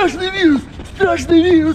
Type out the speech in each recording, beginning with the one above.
Страшный вирус! Страшный вирус!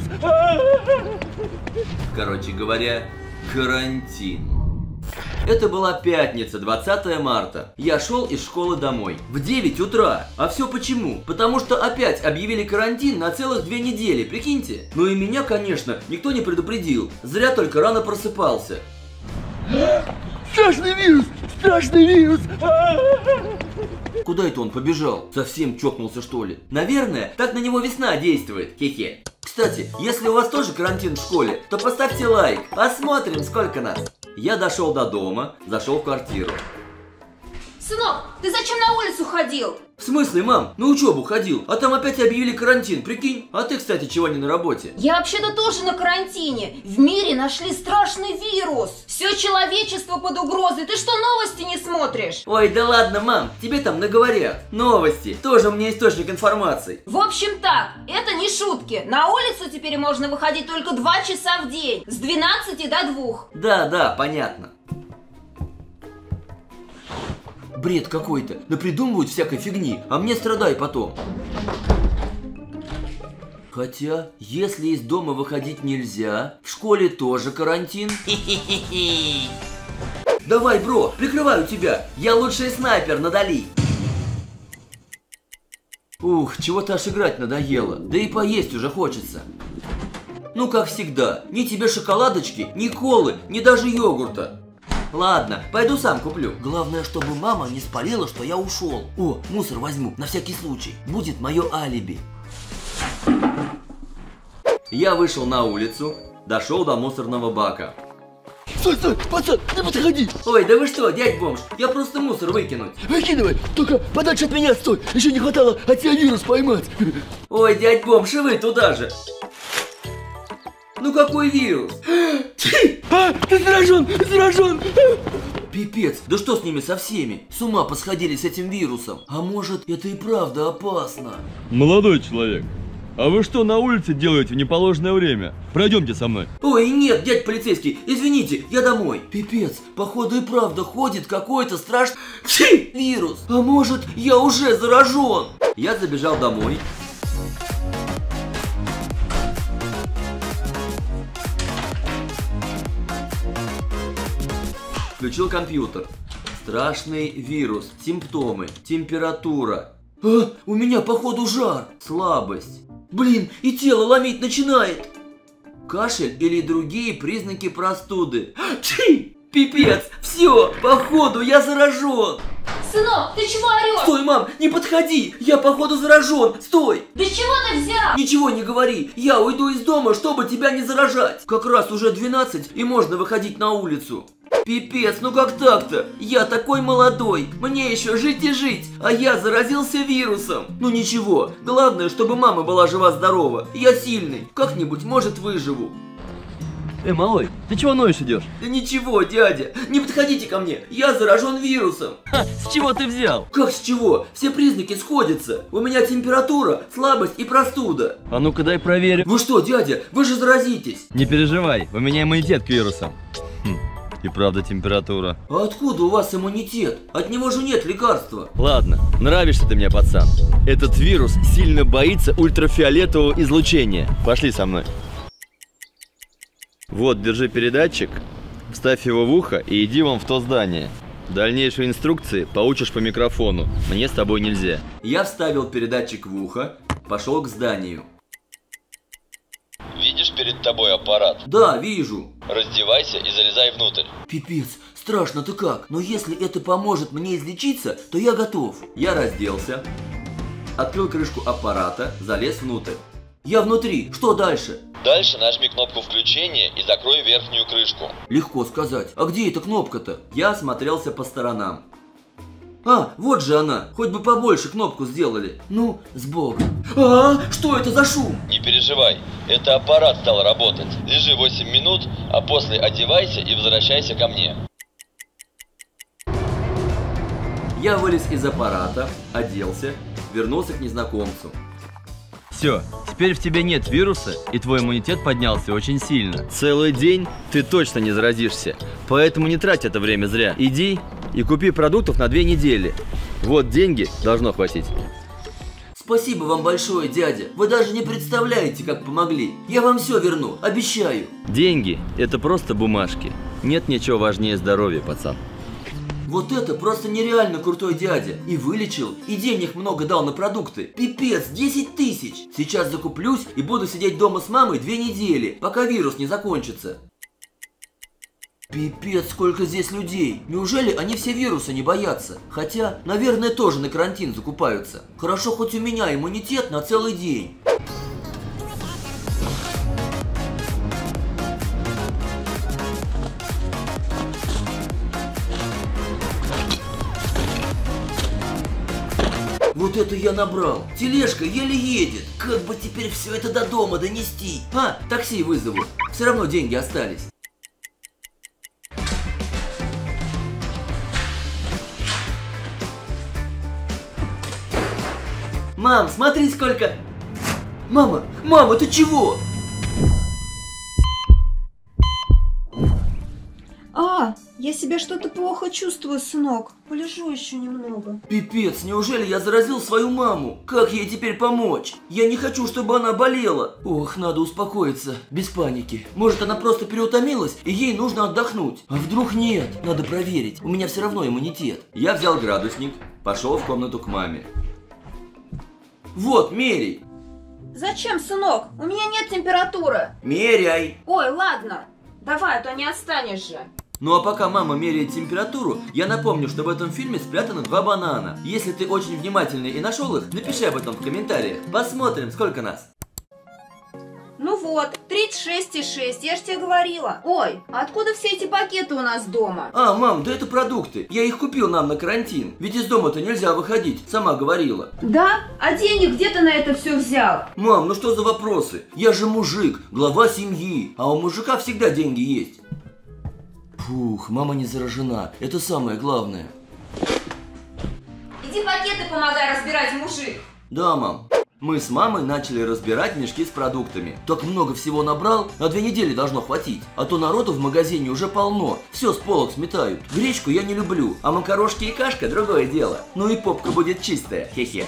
Короче говоря, карантин. Это была пятница, 20 марта. Я шел из школы домой в 9 утра. А все почему? Потому что опять объявили карантин на целых 2 недели, прикиньте. Ну и меня, конечно, никто не предупредил. Зря только рано просыпался. Страшный вирус! Страшный вирус! Куда это он побежал? Совсем чокнулся, что ли? Наверное, так на него весна действует. Хе-хе. Кстати, если у вас тоже карантин в школе, то поставьте лайк. Посмотрим, сколько нас. Я дошел до дома, зашел в квартиру. Сынок, ты зачем на улицу ходил? В смысле, мам? На учебу ходил, а там опять объявили карантин, прикинь? А ты, кстати, чего не на работе? Я вообще-то тоже на карантине. В мире нашли страшный вирус. Все человечество под угрозой. Ты что, новости не смотришь? Ой, да ладно, мам, тебе там наговорят. Новости, тоже мне источник информации. В общем так, это не шутки. На улицу теперь можно выходить только 2 часа в день. С 12 до 2. Да, понятно. Бред какой-то, напридумывают всякой фигни, а мне страдай потом. Хотя, если из дома выходить нельзя, в школе тоже карантин. Давай, бро, прикрываю тебя, я лучший снайпер на Дали. Ух, чего-то аж играть надоело, да и поесть уже хочется. Ну, как всегда, ни тебе шоколадочки, ни колы, ни даже йогурта. Ладно, пойду сам куплю. Главное, чтобы мама не спалила, что я ушел. О, мусор возьму, на всякий случай. Будет мое алиби. Я вышел на улицу, дошел до мусорного бака. Стой, пацан, не подходи! Ой, да вы что, дядь бомж, я просто мусор выкинуть. Выкидывай, только подальше от меня стой. Еще не хватало от тебя вирус поймать. Ой, дядь бомж, и вы туда же. Ну какой вирус? Ты заражен! Пипец, да что с ними со всеми? С ума посходили с этим вирусом. А может, это и правда опасно? Молодой человек, а вы что на улице делаете в неположенное время? Пройдемте со мной. Ой, нет, дядь полицейский, извините, я домой. Пипец, походу и правда ходит какой-то страшный вирус. А может, я уже заражен? Я забежал домой. Включил компьютер. Страшный вирус, симптомы, температура. У меня походу жар, слабость. Блин, и тело ломить начинает. Кашель или другие признаки простуды. Пипец, все, походу я заражен. Сынок, ты чего орешь? Стой, мам, не подходи, я походу заражен, стой. Да с чего ты взял? Ничего не говори, я уйду из дома, чтобы тебя не заражать. Как раз уже 12 и можно выходить на улицу. Пипец, ну как так-то? Я такой молодой, мне еще жить и жить, а я заразился вирусом. Ну ничего, главное, чтобы мама была жива-здорова. Я сильный, как-нибудь, может, выживу. Малой, ты чего ноешь идешь? Да ничего, дядя, не подходите ко мне, я заражен вирусом. С чего ты взял? Как с чего? Все признаки сходятся. У меня температура, слабость и простуда. А ну-ка дай проверим. Вы что, дядя, вы же заразитесь. Не переживай, у меня иммунитет к вирусам. И правда температура. А откуда у вас иммунитет? От него же нет лекарства. Ладно, нравишься ты мне, пацан. Этот вирус сильно боится ультрафиолетового излучения. Пошли со мной. Вот, держи передатчик, вставь его в ухо и иди вон в то здание. Дальнейшие инструкции получишь по микрофону. Мне с тобой нельзя. Я вставил передатчик в ухо, пошел к зданию. Видишь перед тобой аппарат? Да, вижу. Раздевайся и залезай внутрь. Пипец, страшно-то как. Но если это поможет мне излечиться, то я готов. Я разделся, открыл крышку аппарата, залез внутрь. Я внутри, что дальше? Дальше нажми кнопку включения и закрой верхнюю крышку. Легко сказать. А где эта кнопка-то? Я осмотрелся по сторонам. А, вот же она. Хоть бы побольше кнопку сделали. Ну, с Богом. Что это за шум? Не переживай, это аппарат стал работать. Лежи 8 минут, а после одевайся и возвращайся ко мне. Я вылез из аппарата, оделся, вернулся к незнакомцу. Все, теперь в тебе нет вируса, и твой иммунитет поднялся очень сильно. Целый день ты точно не заразишься, поэтому не трать это время зря. Иди и купи продуктов на 2 недели. Вот деньги, должно хватить. Спасибо вам большое, дядя. Вы даже не представляете, как помогли. Я вам все верну, обещаю. Деньги – это просто бумажки. Нет ничего важнее здоровья, пацан. Вот это просто нереально крутой дядя. И вылечил, и денег много дал на продукты. Пипец, 10 тысяч. Сейчас закуплюсь и буду сидеть дома с мамой 2 недели, пока вирус не закончится. Пипец, сколько здесь людей. Неужели они все вируса не боятся? Хотя, наверное, тоже на карантин закупаются. Хорошо, хоть у меня иммунитет на целый день. Вот это я набрал. Тележка еле едет. Как бы теперь все это до дома донести? А, такси вызову. Все равно деньги остались. Мам, смотри сколько... Мама, ты чего? Я себя что-то плохо чувствую, сынок. Полежу еще немного. Пипец, неужели я заразил свою маму? Как ей теперь помочь? Я не хочу, чтобы она болела. Ох, надо успокоиться, без паники. Может, она просто переутомилась, и ей нужно отдохнуть. А вдруг нет? Надо проверить. У меня все равно иммунитет. Я взял градусник, пошел в комнату к маме. Вот, меряй. Зачем, сынок? У меня нет температуры. Меряй. Ой, ладно. Давай, а то не отстанешь же. Ну а пока мама меряет температуру, я напомню, что в этом фильме спрятаны 2 банана. Если ты очень внимательный и нашел их, напиши об этом в комментариях. Посмотрим, сколько нас. Ну вот, 36,6, я ж тебе говорила. Ой, а откуда все эти пакеты у нас дома? А, мам, да это продукты. Я их купил нам на карантин. Ведь из дома-то нельзя выходить, сама говорила. Да? А денег где ты на это все взял? Мам, ну что за вопросы? Я же мужик, глава семьи. А у мужика всегда деньги есть. Фух, мама не заражена. Это самое главное. Иди пакеты помогай разбирать, мужик. Да, мам. Мы с мамой начали разбирать мешки с продуктами. Так много всего набрал, на 2 недели должно хватить. А то народу в магазине уже полно, все с полок сметают. Гречку я не люблю, а макарошки и кашка другое дело. Ну и попка будет чистая, хе-хе.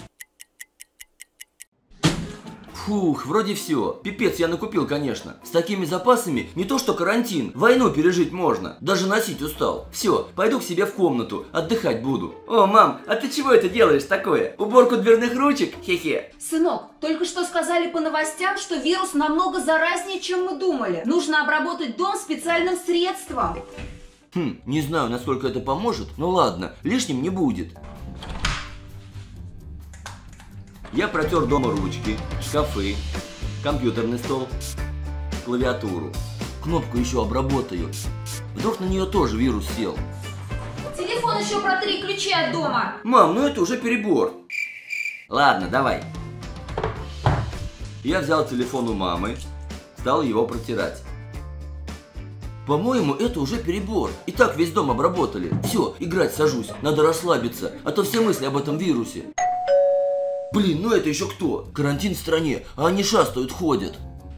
Фух, вроде все. Пипец я накупил, конечно. С такими запасами не то что карантин, войну пережить можно. Даже носить устал. Все, пойду к себе в комнату, отдыхать буду. О, мам, а ты чего это делаешь такое? Уборку дверных ручек? Хе-хе. Сынок, только что сказали по новостям, что вирус намного заразнее, чем мы думали. Нужно обработать дом специальным средством. Не знаю, насколько это поможет, но ладно, лишним не будет. Я протер дома ручки, шкафы, компьютерный стол, клавиатуру. Кнопку еще обработаю. Вдруг на нее тоже вирус сел. Телефон еще протри, ключи от дома. Мам, ну это уже перебор. Ладно, давай. Я взял телефон у мамы, стал его протирать. По-моему, это уже перебор. И так весь дом обработали. Все, играть сажусь, надо расслабиться, а то все мысли об этом вирусе. Блин, ну это еще кто? Карантин в стране, а они шастают, ходят.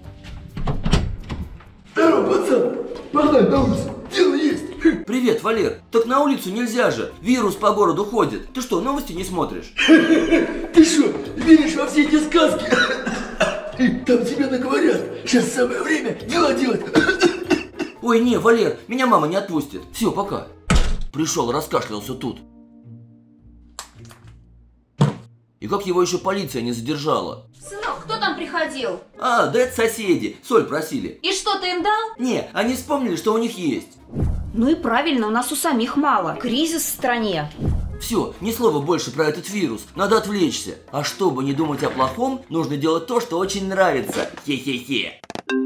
Здорово, пацан! Погнали на улицу, дело есть! Привет, Валер. Так на улицу нельзя же, вирус по городу ходит. Ты что, новости не смотришь? Ты что, веришь во все эти сказки? Там тебе наговорят. Сейчас самое время дела делать. Ой, не, Валер, меня мама не отпустит. Все, пока. Пришел, раскашлялся тут. И как его еще полиция не задержала? Сынок, кто там приходил? А, да это соседи, соль просили. И что, ты им дал? Не, они вспомнили, что у них есть. Ну и правильно, у нас у самих мало. Кризис в стране. Все, ни слова больше про этот вирус, надо отвлечься. А чтобы не думать о плохом, нужно делать то, что очень нравится. Хе-хе-хе.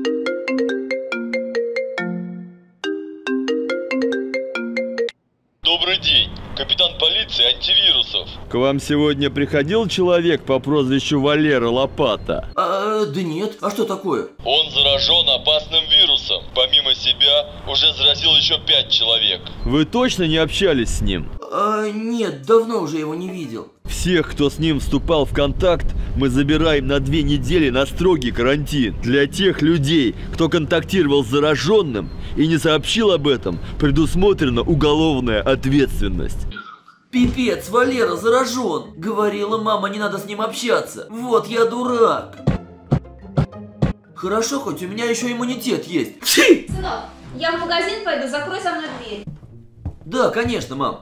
Добрый день, капитан полиции антивирусов. К вам сегодня приходил человек по прозвищу Валера Лопата? Да нет, а что такое? Он заражен опасным вирусом. Помимо себя уже заразил еще 5 человек. Вы точно не общались с ним? Нет, давно уже его не видел. Всех, кто с ним вступал в контакт, мы забираем на 2 недели на строгий карантин. Для тех людей, кто контактировал с зараженным и не сообщил об этом, предусмотрена уголовная ответственность. Пипец, Валера заражен. Говорила мама, не надо с ним общаться. Вот я дурак. Хорошо, хоть у меня еще иммунитет есть. Сынок, я в магазин пойду, закрой за мной дверь. Да, конечно, мам.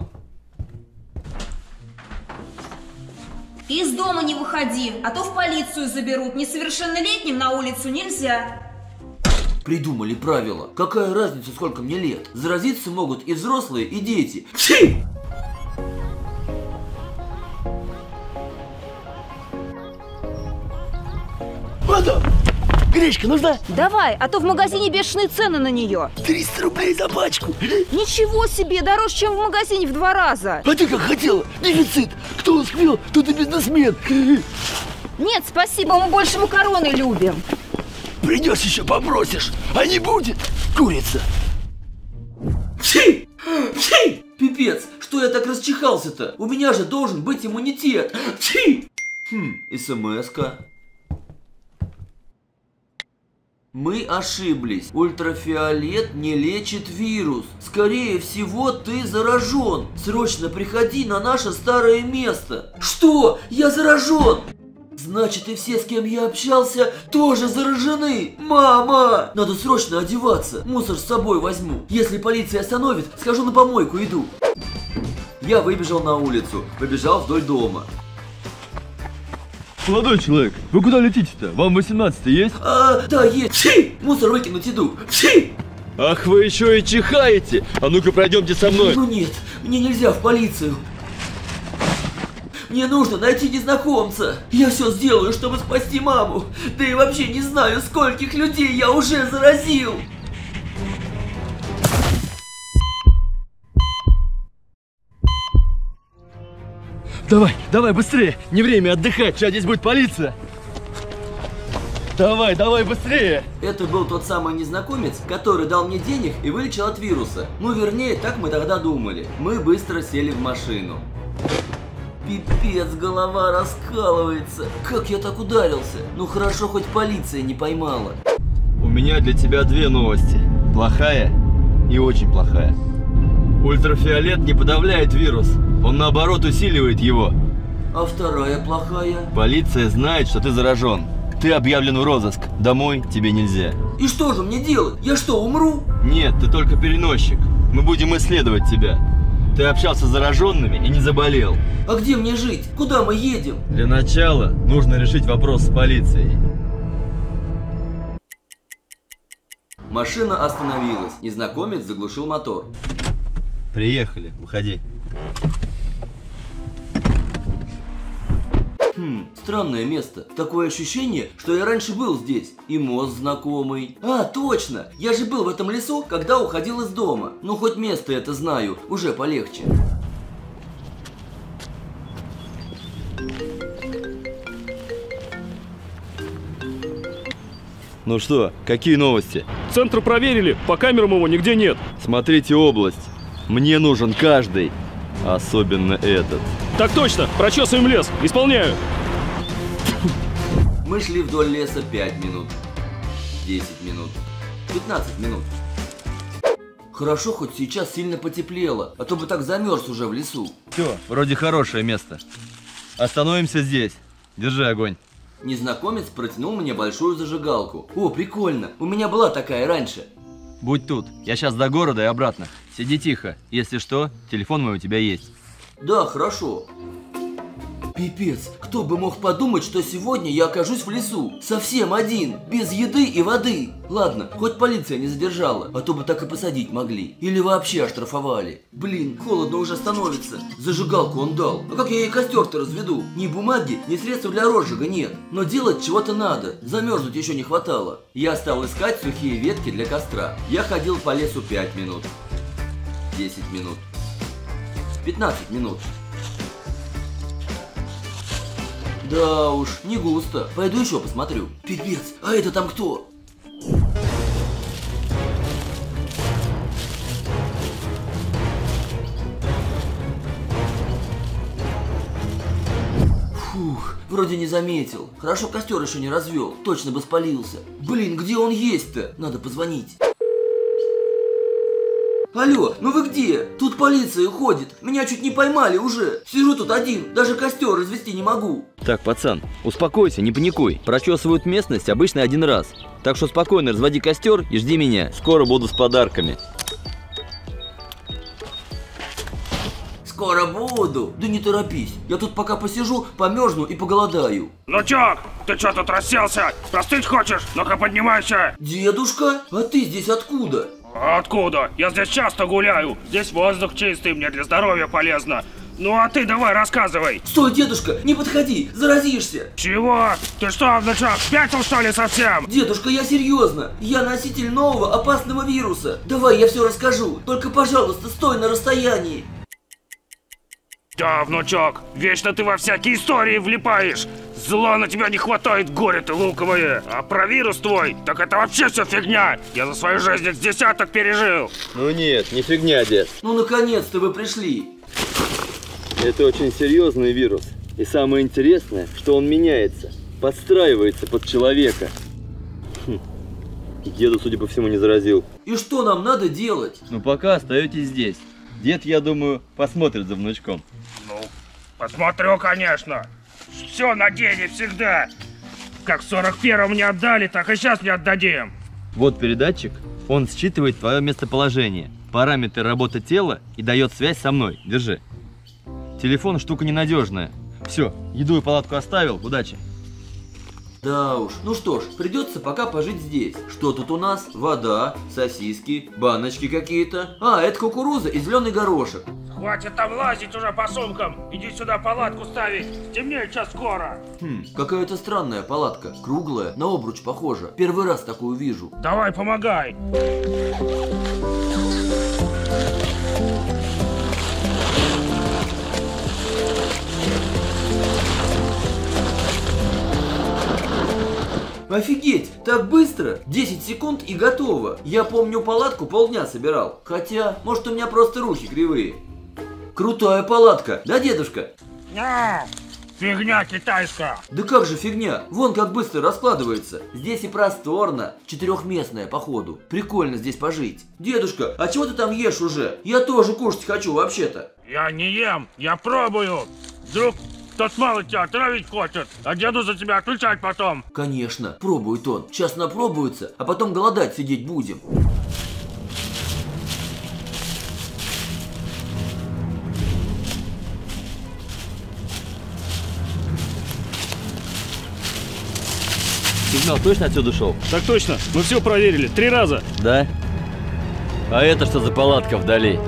Из дома не выходи, а то в полицию заберут. Несовершеннолетним на улицу нельзя. Придумали правила. Какая разница, сколько мне лет? Заразиться могут и взрослые, и дети. Мадам, гречка нужна? Давай, а то в магазине бешеные цены на нее. 300 рублей за пачку. Ничего себе, дороже, чем в магазине в 2 раза. А ты как хотела? Дефицит. Кто успел, тот и бизнесмен. Нет, спасибо, мы больше макароны любим. Придешь еще попросишь, а не будет. Курица. Пипец, что я так расчихался-то? У меня же должен быть иммунитет. СМС-ка. Мы ошиблись. Ультрафиолет не лечит вирус. Скорее всего, ты заражен. Срочно приходи на наше старое место. Что? Я заражен? Значит, и все, с кем я общался, тоже заражены. Мама! Надо срочно одеваться. Мусор с собой возьму. Если полиция остановит, скажу, на помойку иду. Я выбежал на улицу. Побежал вдоль дома. Молодой человек, вы куда летите-то? Вам 18 есть? Да, есть. Мусор выкинуть иду. Ах, вы еще и чихаете! А ну-ка пройдемте со мной. Ну нет, мне нельзя в полицию. Мне нужно найти незнакомца. Я все сделаю, чтобы спасти маму. Да и вообще не знаю, скольких людей я уже заразил. Давай, давай, быстрее! Не время отдыхать, сейчас здесь будет полиция! Давай, давай, быстрее! Это был тот самый незнакомец, который дал мне денег и вылечил от вируса. Ну, вернее, так мы тогда думали. Мы быстро сели в машину. Пипец, голова раскалывается. Как я так ударился? Ну хорошо, хоть полиция не поймала. У меня для тебя две новости. Плохая и очень плохая. Ультрафиолет не подавляет вирус. Он наоборот усиливает его. А вторая плохая? Полиция знает, что ты заражен. Ты объявлен в розыск. Домой тебе нельзя. И что же мне делать? Я что, умру? Нет, ты только переносчик. Мы будем исследовать тебя. Ты общался с зараженными и не заболел. А где мне жить? Куда мы едем? Для начала нужно решить вопрос с полицией. Машина остановилась. Незнакомец заглушил мотор. Приехали, выходи. Странное место. Такое ощущение, что я раньше был здесь. И мост знакомый. А, точно! Я же был в этом лесу, когда уходил из дома. Ну, хоть место это знаю, уже полегче. Ну что, какие новости? Центр проверили, по камерам его нигде нет. Смотрите область. Мне нужен каждый. Особенно этот. Так точно, прочесываем лес, исполняю. Мы шли вдоль леса 5 минут, 10 минут, 15 минут. Хорошо, хоть сейчас сильно потеплело, а то бы так замерз уже в лесу. Все, вроде хорошее место. Остановимся здесь. Держи огонь. Незнакомец протянул мне большую зажигалку. О, прикольно, у меня была такая раньше. Будь тут, я сейчас до города и обратно. Сиди тихо, если что, телефон мой у тебя есть. Да, хорошо. Пипец, кто бы мог подумать, что сегодня я окажусь в лесу. Совсем один, без еды и воды. Ладно, хоть полиция не задержала, а то бы так и посадить могли. Или вообще оштрафовали. Блин, холодно уже становится. Зажигалку он дал. А как я ей костер-то разведу? Ни бумаги, ни средств для розжига нет. Но делать чего-то надо. Замерзнуть еще не хватало. Я стал искать сухие ветки для костра. Я ходил по лесу 5 минут. 10 минут. 15 минут. Да уж, не густо. Пойду еще посмотрю. Пипец, а это там кто? Фух, вроде не заметил. Хорошо, костер еще не развел. Точно бы спалился. Блин, где он есть-то? Надо позвонить. Алло, ну вы где? Тут полиция ходит. Меня чуть не поймали уже. Сижу тут один, даже костер развести не могу. Так, пацан, успокойся, не паникуй. Прочесывают местность обычно один раз. Так что спокойно разводи костер и жди меня. Скоро буду с подарками. Скоро буду. Да не торопись. Я тут пока посижу, померзну и поголодаю. Внучок, ты что тут расселся? Простыть хочешь? Ну-ка поднимайся. Дедушка, а ты здесь откуда? Откуда? Я здесь часто гуляю. Здесь воздух чистый, мне для здоровья полезно. Ну а ты давай рассказывай. Стой, дедушка, не подходи, заразишься. Чего? Ты что, внучок, спятил что ли совсем? Дедушка, я серьезно. Я носитель нового опасного вируса. Давай я все расскажу. Только, пожалуйста, стой на расстоянии. Да, внучок, вечно ты во всякие истории влипаешь. Зла на тебя не хватает, горе ты луковое. А про вирус твой, так это вообще все фигня. Я за свою жизнь с десяток пережил. Ну нет, не фигня, дед. Ну, наконец-то вы пришли. Это очень серьезный вирус. И самое интересное, что он меняется, подстраивается под человека. Деду, судя по всему, не заразил. И что нам надо делать? Ну пока остаетесь здесь. Дед, я думаю, посмотрит за внучком. Ну, посмотрю, конечно. Все на деле всегда. Как в 41-м не отдали, так и сейчас не отдадим. Вот передатчик, он считывает твое местоположение, параметры работы тела и дает связь со мной. Держи. Телефон штука ненадежная. Все, еду и палатку оставил, удачи. Да уж, ну что ж, придется пока пожить здесь. Что тут у нас? Вода, сосиски, баночки какие-то. А, это кукуруза и зеленый горошек. Хватит там лазить уже по сумкам. Иди сюда палатку ставить. Темнеет сейчас скоро. Какая-то странная палатка, круглая, на обруч похожа. Первый раз такую вижу. Давай, помогай. Офигеть, так быстро? 10 секунд и готово. Я помню, палатку полдня собирал. Хотя, может, у меня просто руки кривые. Крутая палатка, да, дедушка? Фигня китайская. Да как же фигня? Вон как быстро раскладывается. Здесь и просторно. Четырехместная, походу. Прикольно здесь пожить. Дедушка, а чего ты там ешь уже? Я тоже кушать хочу вообще-то. Я не ем, я пробую. Вдруг тот мало тебя отравить хочет, а деду за тебя отвечать потом. Конечно, пробует он. Сейчас напробуется, а потом голодать сидеть будем. Сигнал точно отсюда шел? Так точно, мы все проверили, 3 раза. Да? А это что за палатка вдали?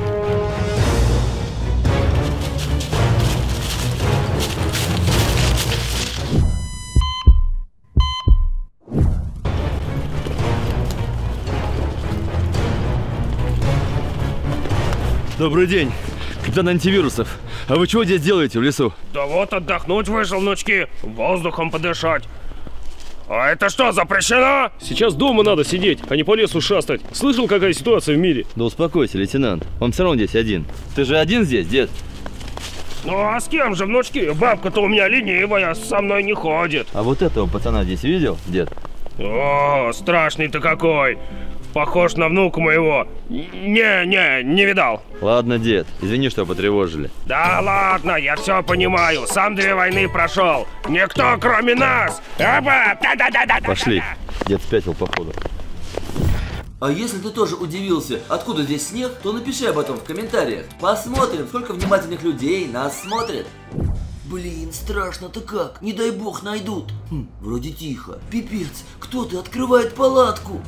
Добрый день, капитан антивирусов. А вы чего здесь делаете в лесу? Да вот отдохнуть вышел, внучки, воздухом подышать. А это что, запрещено? Сейчас дома надо сидеть, а не по лесу шастать. Слышал, какая ситуация в мире? Да успокойся, лейтенант. Он все равно здесь один. Ты же один здесь, дед? Ну а с кем же, внучки? Бабка-то у меня ленивая, со мной не ходит. А вот этого пацана здесь видел, дед? О, страшный ты какой. Похож на внука моего. Не видал. Ладно, дед, извини, что потревожили. Да ладно, я все понимаю. Сам 2 войны прошел. Никто, кроме нас. Пошли. Дед спятил, походу. А если ты тоже удивился, откуда здесь снег, то напиши об этом в комментариях. Посмотрим, сколько внимательных людей нас смотрит. Блин, страшно-то как. Не дай бог найдут. Вроде тихо. Пипец, кто-то открывает палатку.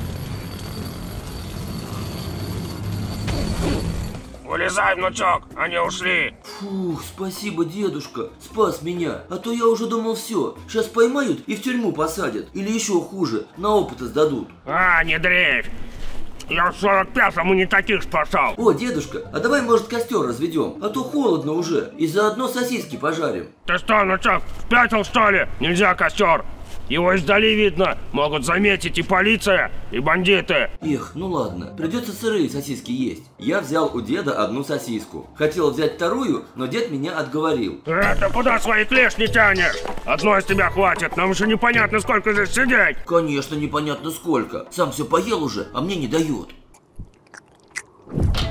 Вылезай, внучок, они ушли. Фух, спасибо, дедушка, спас меня. А то я уже думал, все, сейчас поймают и в тюрьму посадят. Или еще хуже, на опыты сдадут. А, не дрейфь. Я в 45-м и не таких спасал. О, дедушка, а давай, может, костер разведем? А то холодно уже, и заодно сосиски пожарим. Ты что, внучок, спятил, что ли? Нельзя костер. Его издали видно, могут заметить и полиция, и бандиты. Эх, ну ладно, придется сырые сосиски есть. Я взял у деда одну сосиску. Хотел взять вторую, но дед меня отговорил. Это куда свои клешни тянешь? Одной из тебя хватит, нам еще непонятно сколько здесь сидеть. Конечно, непонятно сколько. Сам все поел уже, а мне не дает.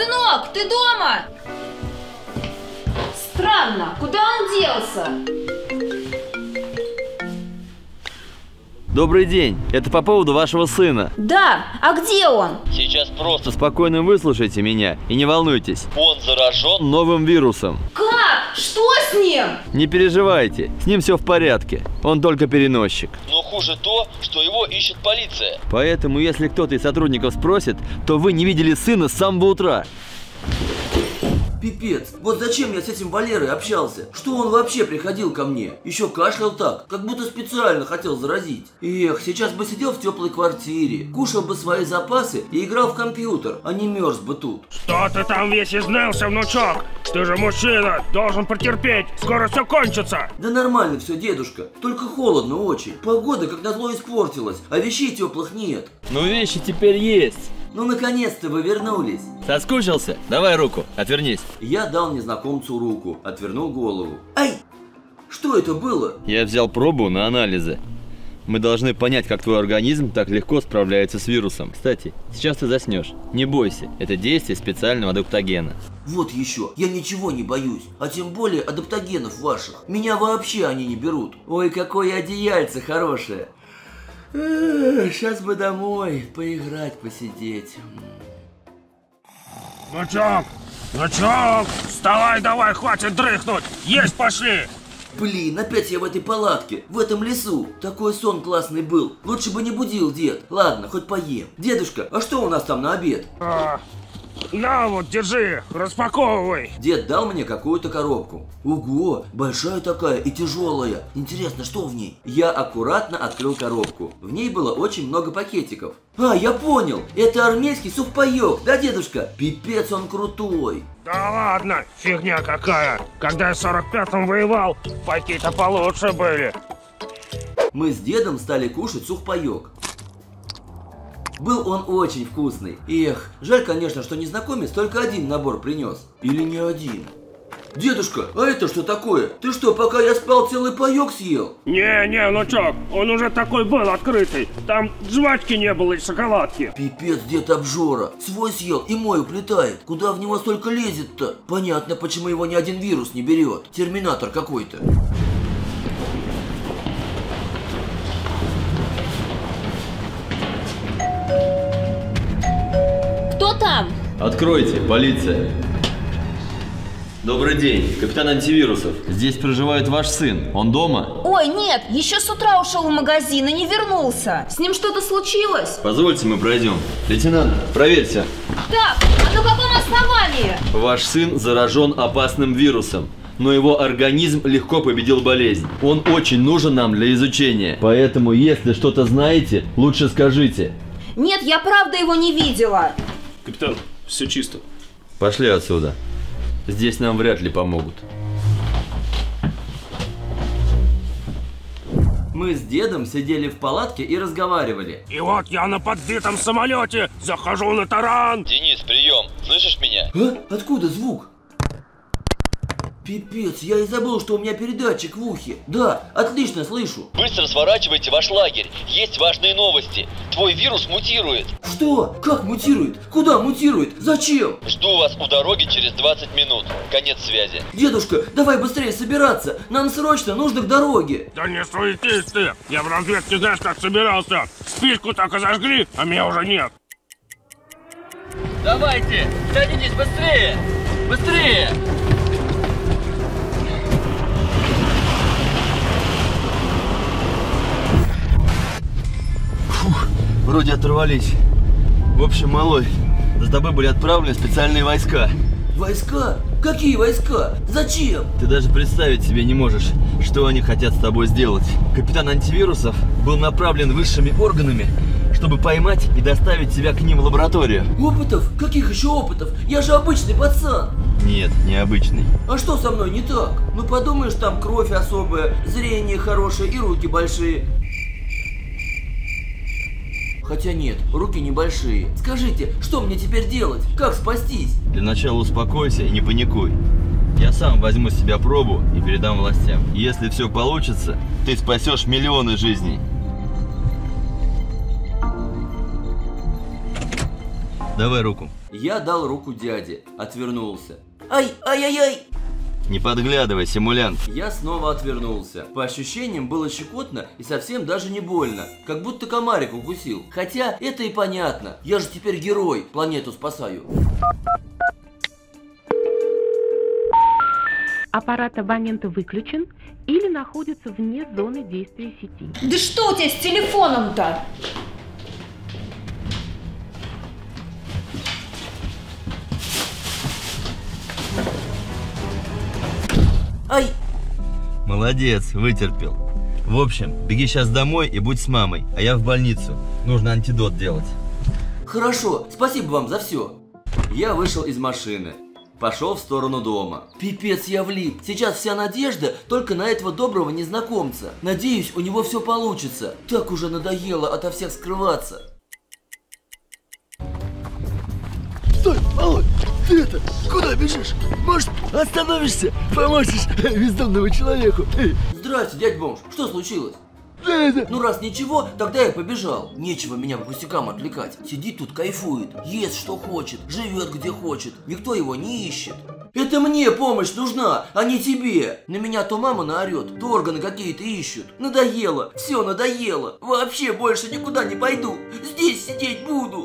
Сынок, ты дома? Странно, куда он делся? Добрый день. Это по поводу вашего сына. Да, а где он? Сейчас просто Спокойно выслушайте меня и не волнуйтесь. он заражен. Новым вирусом. Как? Что с ним? Не переживайте, с ним все в порядке. Он только переносчик. Но хуже то, что его ищет полиция. Поэтому, если кто-то из сотрудников спросит, то вы не видели сына с самого утра. Пипец, вот зачем я с этим Валерой общался? Что он вообще приходил ко мне? Еще кашлял так, как будто специально хотел заразить. Эх, сейчас бы сидел в теплой квартире, кушал бы свои запасы и играл в компьютер, а не мерз бы тут. Что ты там весь изнылся, внучок? Ты же мужчина, должен потерпеть, скоро все кончится. Да нормально все, дедушка, только холодно очень. Погода как назло испортилась, а вещей теплых нет. Но вещи теперь есть. Ну наконец-то вы вернулись. Соскучился? Давай руку, отвернись. Я дал незнакомцу руку, отвернул голову. Ай! Что это было? Я взял пробу на анализы. Мы должны понять, как твой организм так легко справляется с вирусом. Кстати, сейчас ты заснешь. Не бойся, это действие специального адаптогена. Вот еще, я ничего не боюсь, а тем более адаптогенов ваших. Меня вообще они не берут. Ой, какое одеяльце хорошее. Сейчас бы домой поиграть, посидеть. Внучок, вставай давай, хватит дрыхнуть, есть пошли. Блин, опять я в этой палатке, в этом лесу. Такой сон классный был. Лучше бы не будил дед. Ладно, хоть поем. Дедушка, а что у нас там на обед? На вот, держи, распаковывай. Дед дал мне какую-то коробку. Ого, большая такая и тяжелая. Интересно, что в ней? Я аккуратно открыл коробку. В ней было очень много пакетиков. А, я понял, это армейский сухпайок, да, дедушка? Пипец, он крутой. Да ладно, фигня какая. Когда я в 45-м воевал, пайки-то получше были. Мы с дедом стали кушать сухпайок. Был он очень вкусный. Эх, жаль, конечно, что незнакомец только один набор принес. Или не один. Дедушка, а это что такое? Ты что, пока я спал, целый паёк съел? Не, внучок, он уже такой был открытый. Там жвачки не было и шоколадки. Пипец, дед обжора. Свой съел и мой уплетает. Куда в него столько лезет-то? Понятно, почему его ни один вирус не берет. Терминатор какой-то. Кто там? Откройте, полиция. Добрый день, капитан антивирусов. Здесь проживает ваш сын. Он дома? Ой, нет, еще с утра ушел в магазин и не вернулся. С ним что-то случилось? Позвольте, мы пройдем. Лейтенант, проверьте. Так, а на каком основании? Ваш сын заражен опасным вирусом, но его организм легко победил болезнь. Он очень нужен нам для изучения. Поэтому, если что-то знаете, лучше скажите. Нет, я правда его не видела. Капитан, все чисто. Пошли отсюда. Здесь нам вряд ли помогут. Мы с дедом сидели в палатке и разговаривали. И вот я на подбитом самолете захожу на таран. Денис, прием. Слышишь меня? А? Откуда звук? Пипец, я и забыл, что у меня передатчик в ухе. Да, отлично слышу. Быстро сворачивайте ваш лагерь. Есть важные новости. Твой вирус мутирует. Что? Как мутирует? Куда мутирует? Зачем? Жду вас у дороги через 20 минут. Конец связи. Дедушка, давай быстрее собираться. Нам срочно нужно к дороге. Да не суетись ты. Я в разведке знаешь как собирался. Спичку так и зажгли, а меня уже нет. Давайте, садитесь быстрее. Быстрее. Вроде оторвались. В общем, малой, за тобой были отправлены специальные войска. Войска? Какие войска? Зачем? Ты даже представить себе не можешь, что они хотят с тобой сделать. Капитан антивирусов был направлен высшими органами, чтобы поймать и доставить тебя к ним в лабораторию. Опытов? Каких еще опытов? Я же обычный пацан. Нет, необычный. А что со мной не так? Ну подумаешь, там кровь особая, зрение хорошее и руки большие. Хотя нет, руки небольшие. Скажите, что мне теперь делать? Как спастись? Для начала успокойся и не паникуй. Я сам возьму с тебя пробу и передам властям. Если все получится, ты спасешь миллионы жизней. Давай руку. Я дал руку дяде, отвернулся. Ай-ай-ай-ай! Не подглядывай, симулянт. Я снова отвернулся. По ощущениям было щекотно и совсем даже не больно. Как будто комарик укусил. Хотя это и понятно. Я же теперь герой, планету спасаю. Аппарат абонента выключен или находится вне зоны действия сети. Да что у тебя с телефоном-то? Ай! Молодец, вытерпел. В общем, беги сейчас домой и будь с мамой, а я в больницу. Нужно антидот делать. Хорошо, спасибо вам за все. Я вышел из машины. Пошел в сторону дома. Пипец, я влип. Сейчас вся надежда только на этого доброго незнакомца. Надеюсь, у него все получится. Так уже надоело ото всех скрываться. Стой, малой, ты это, куда бежишь? Может, остановишься, поможешь бездомному человеку? Здрасте, дядь бомж, что случилось? Да это... Ну раз ничего, тогда я побежал. Нечего меня по пустякам отвлекать. Сидит тут, кайфует, ест что хочет, живет где хочет. Никто его не ищет. Это мне помощь нужна, а не тебе. На меня то мама наорет, то органы какие-то ищут. Надоело, все надоело. Вообще больше никуда не пойду. Здесь сидеть буду.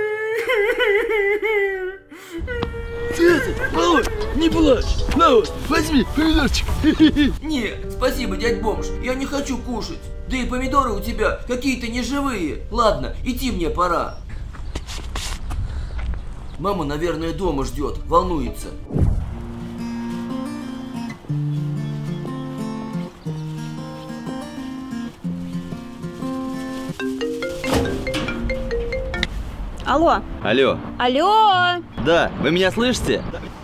Ты это, малой, не плачь. На вот, возьми помидорчик. Нет, спасибо, дядь бомж, я не хочу кушать. Да и помидоры у тебя какие-то неживые. Ладно, идти мне пора. Мама, наверное, дома ждет, волнуется. Алло. Алло. Алло. Да, вы меня слышите?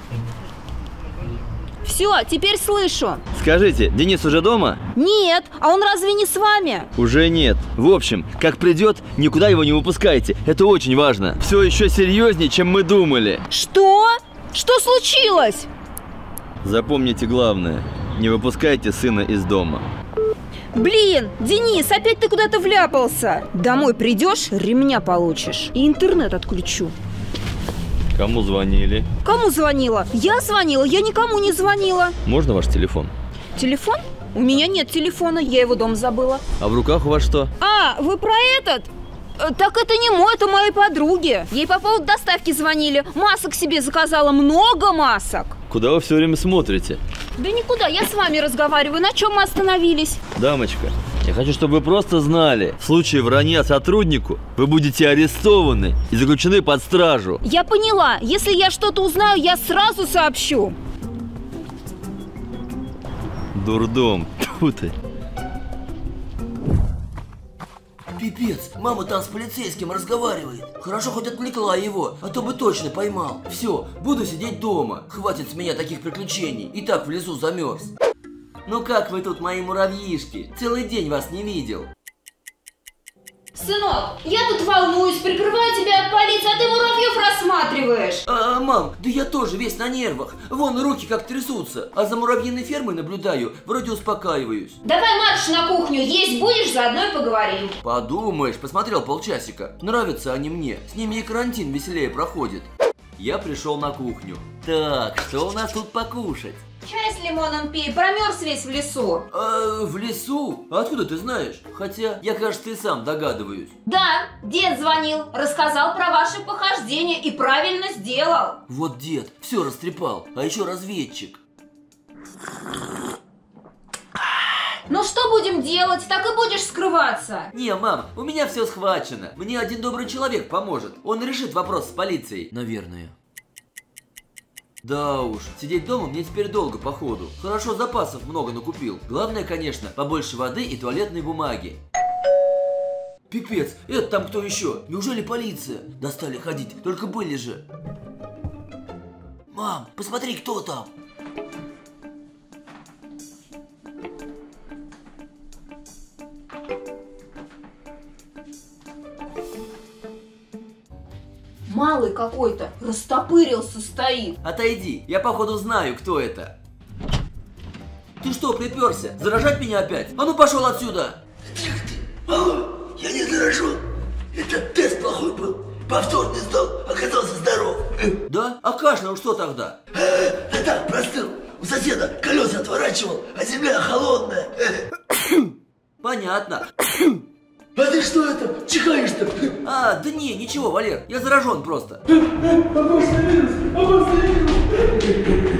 Все, теперь слышу. Скажите, Денис уже дома? Нет, а он разве не с вами? Уже нет. В общем, как придет, никуда его не выпускайте. Это очень важно. Все еще серьезнее, чем мы думали. Что? Что случилось? Запомните главное. Не выпускайте сына из дома. Блин, Денис, опять ты куда-то вляпался. Домой придешь, ремня получишь. И интернет отключу. Кому звонили? Кому звонила? Я звонила, я никому не звонила. Можно ваш телефон? Телефон? У меня нет телефона, я его дома забыла. А в руках у вас что? А, вы про этот? Так это не мой, это моей подруги. Ей по поводу доставки звонили. Масок себе заказала, много масок. Куда вы все время смотрите? Да никуда, я с вами разговариваю. На чем мы остановились? Дамочка, я хочу, чтобы вы просто знали. В случае вранья сотруднику вы будете арестованы и заключены под стражу. Я поняла. Если я что-то узнаю, я сразу сообщу. Дурдом. Тьфу ты. Пипец, мама там с полицейским разговаривает. Хорошо хоть отвлекла его, а то бы точно поймал. Все, буду сидеть дома. Хватит с меня таких приключений. И так в лесу замерз. Ну как вы тут, мои муравьишки? Целый день вас не видел. Сынок, я тут волнуюсь, прикрываю тебя от полиции, а ты муравьев рассматриваешь. Мам, да я тоже весь на нервах. Вон руки как трясутся. А за муравьиной фермой наблюдаю, вроде успокаиваюсь. Давай марш на кухню, есть будешь, заодно и поговорим. Подумаешь, посмотрел полчасика. Нравятся они мне, с ними и карантин веселее проходит. Я пришел на кухню. Так, что у нас тут покушать? Чай с лимоном пей, промерз весь в лесу. В лесу? Откуда ты знаешь? Хотя, я, кажется, и сам догадываюсь. Да, дед звонил, рассказал про ваши похождения и правильно сделал. Вот дед, все растрепал, а еще разведчик. Ну что будем делать? Так и будешь скрываться. Не, мам, у меня все схвачено. Мне один добрый человек поможет. Он решит вопрос с полицией, наверное. Да уж, сидеть дома мне теперь долго походу. Хорошо, запасов много накупил. Главное, конечно, побольше воды и туалетной бумаги. Пипец, это там кто еще? Неужели полиция? Достали ходить, только были же. Мам, посмотри, кто там. Малый какой-то, растопырился стоит. Отойди, я походу знаю, кто это. Ты что, приперся? Заражать меня опять? А ну пошел отсюда! Тихо ты, малой, я не заражен. Это тест плохой был. Повторный сдал, оказался здоров. Да? А кашлянул что тогда? Да так, простыл. У соседа колеса отворачивал, а земля холодная. Понятно. А ты что это, чихаешь-то? А, да не, ничего, Валер, я заражен просто. Опасный вирус, опасный вирус.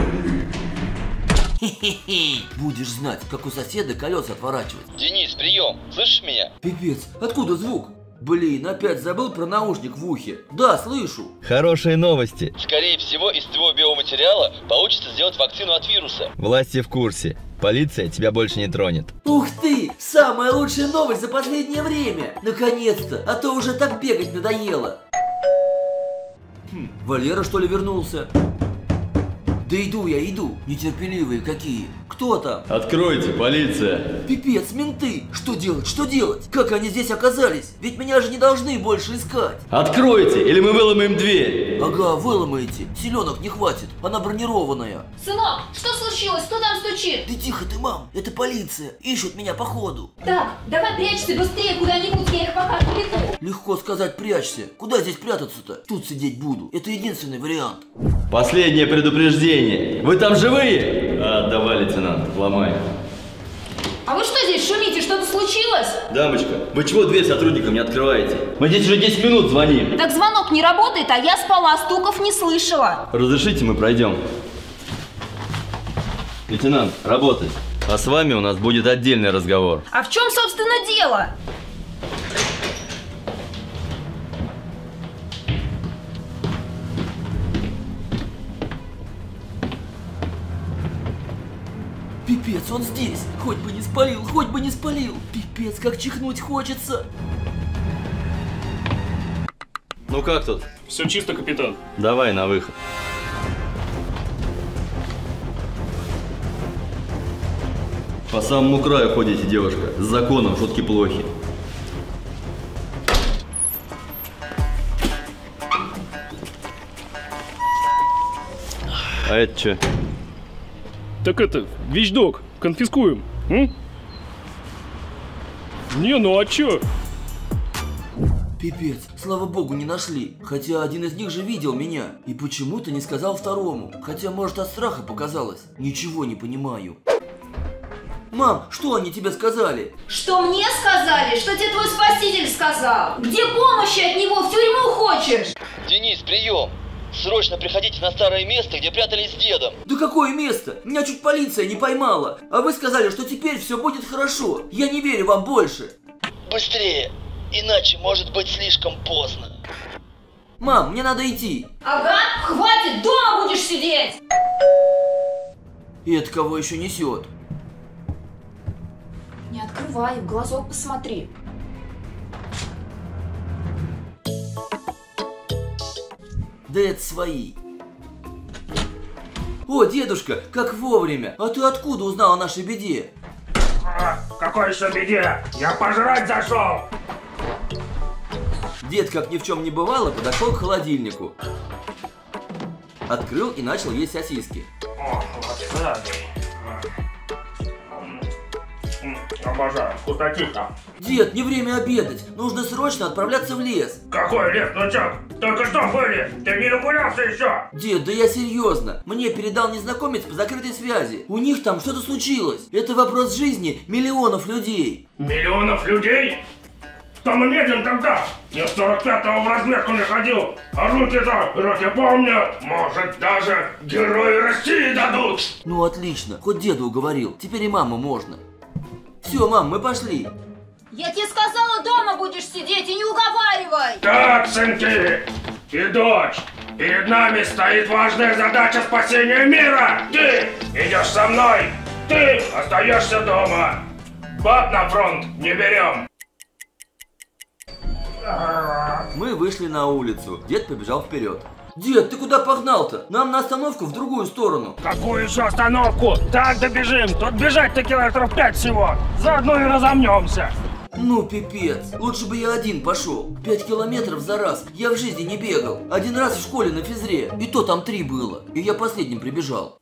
Хе-хе-хе. Будешь знать, как у соседа колеса отворачивать. Денис, прием. Слышишь меня? Пипец, откуда звук? Блин, опять забыл про наушник в ухе. Да, слышу. Хорошие новости. Скорее всего, из твоего биоматериала получится сделать вакцину от вируса. Власти в курсе. Полиция тебя больше не тронет. Ух ты! Самая лучшая новость за последнее время! Наконец-то! А то уже так бегать надоело. Валера, что ли, вернулся? Да иду я, иду. Нетерпеливые какие. Кто там? Откройте, полиция. Пипец, менты! Что делать, что делать? Как они здесь оказались? Ведь меня же не должны больше искать. Откройте, или мы выломаем дверь. Ага, выломаете. Селенок не хватит, она бронированная. Сынок, что случилось? Кто там стучит? Да тихо ты, мам, это полиция. Ищут меня по ходу. Так, давай прячься быстрее куда-нибудь, я их пока отвлеку. Легко сказать, прячься. Куда здесь прятаться-то? Тут сидеть буду. Это единственный вариант. Последнее предупреждение. Вы там живые? Давай, лейтенант, ломай. А вы что здесь шумите? Что-то случилось? Дамочка, вы чего дверь сотрудникам не открываете? Мы здесь уже 10 минут звоним. Так звонок не работает, а я спала, стуков не слышала. Разрешите, мы пройдем. Лейтенант, работать. А с вами у нас будет отдельный разговор. А в чем, собственно, дело? Пипец, он здесь. Хоть бы не спалил, хоть бы не спалил. Пипец, как чихнуть хочется. Ну как тут? Все чисто, капитан. Давай на выход. По самому краю ходите, девушка. С законом шутки плохи. А это что? Так это, вещдок, конфискуем. Не, ну а чё? Пипец, слава богу, не нашли. Хотя один из них же видел меня. И почему-то не сказал второму. Хотя, может, от страха показалось. Ничего не понимаю. Мам, что они тебе сказали? Что мне сказали? Что тебе твой спаситель сказал? Где помощи от него? В тюрьму хочешь? Денис, прием. Срочно приходите на старое место, где прятались с дедом. Да какое место? Меня чуть полиция не поймала. А вы сказали, что теперь все будет хорошо. Я не верю вам больше. Быстрее, иначе может быть слишком поздно. Мам, мне надо идти. Ага, хватит, дома будешь сидеть. И это кого еще несет? Не открывай, в глазок посмотри. Да это свои. О, дедушка, как вовремя. А ты откуда узнал о нашей беде? Какой еще беде? Я пожрать зашел. Дед, как ни в чем не бывало, подошел к холодильнику. Открыл и начал есть сосиски. О, вот так. Обожаю, вкуснотища. Дед, не время обедать. Нужно срочно отправляться в лес. Какой лес, внучок? Только что были? Ты не нагулялся еще? Дед, да я серьезно. Мне передал незнакомец по закрытой связи. У них там что-то случилось. Это вопрос жизни миллионов людей. Миллионов людей? Что мы медлим тогда? Я с 45-го в разметку не ходил. А руки помнят. Может, даже герои России дадут. Ну отлично, хоть деда уговорил. Теперь и маму можно. Все, мам, мы пошли. Я тебе сказала, дома будешь сидеть и не уговаривай. Так, сынки и дочь, перед нами стоит важная задача спасения мира. Ты идешь со мной, ты остаешься дома. Баб на фронт не берем. Мы вышли на улицу. Дед побежал вперед. Дед, ты куда погнал-то? Нам на остановку в другую сторону. Какую еще остановку? Так добежим. Тут бежать-то километров 5 всего. Заодно и разомнемся. Ну, пипец. Лучше бы я один пошел. 5 километров за раз. Я в жизни не бегал. Один раз в школе на физре. И то там 3 было. И я последним прибежал.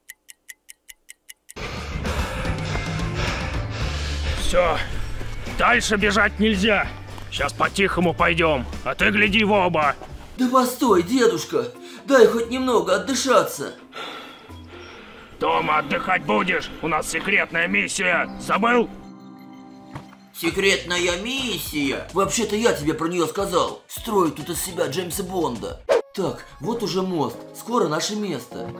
Все. Дальше бежать нельзя. Сейчас по-тихому пойдем. А ты гляди в оба. Да постой, дедушка. дай хоть немного отдышаться. Дома отдыхать будешь? У нас секретная миссия. Забыл? Секретная миссия? Вообще-то я тебе про нее сказал. Строить тут из себя Джеймса Бонда. Так, вот уже мост. Скоро наше место.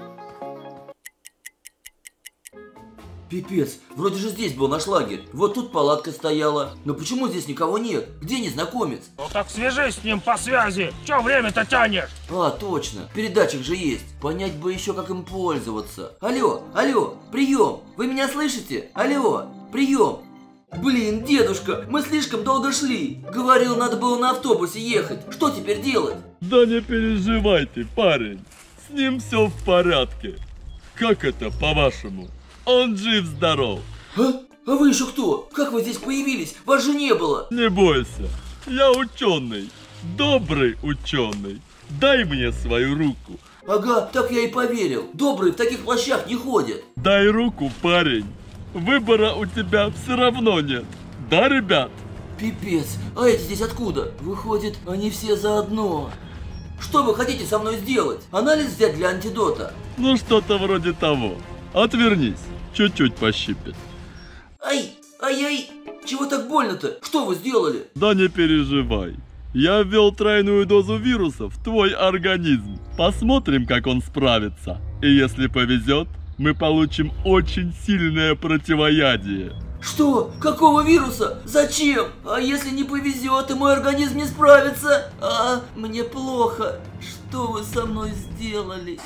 Пипец, вроде же здесь был наш лагерь. Вот тут палатка стояла. Но почему здесь никого нет? Где незнакомец? Ну так свяжись с ним по связи. Че время-то тянешь? А, точно. Передатчик же есть. Понять бы еще, как им пользоваться. Алло, алло, прием. Вы меня слышите? Алло, прием. Блин, дедушка, мы слишком долго шли. Говорил, надо было на автобусе ехать. Что теперь делать? Да не переживайте, парень. С ним все в порядке. Как это, по-вашему? Он жив-здоров. А вы еще кто? Как вы здесь появились? Вас же не было. Не бойся, я ученый. Добрый ученый. Дай мне свою руку. Ага, так я и поверил. Добрые в таких плащах не ходят. Дай руку, парень. Выбора у тебя все равно нет. Да, ребят? Пипец, а эти здесь откуда? Выходит, они все заодно. Что вы хотите со мной сделать? Анализ взять для антидота? Ну, что-то вроде того. Отвернись, чуть-чуть пощипит. Ай, ай-яй, чего так больно-то? Что вы сделали? Да не переживай. Я ввел тройную дозу вируса в твой организм. Посмотрим, как он справится. И если повезет, мы получим очень сильное противоядие. Что? Какого вируса? Зачем? А если не повезет и мой организм не справится? А, мне плохо. Что вы со мной сделали?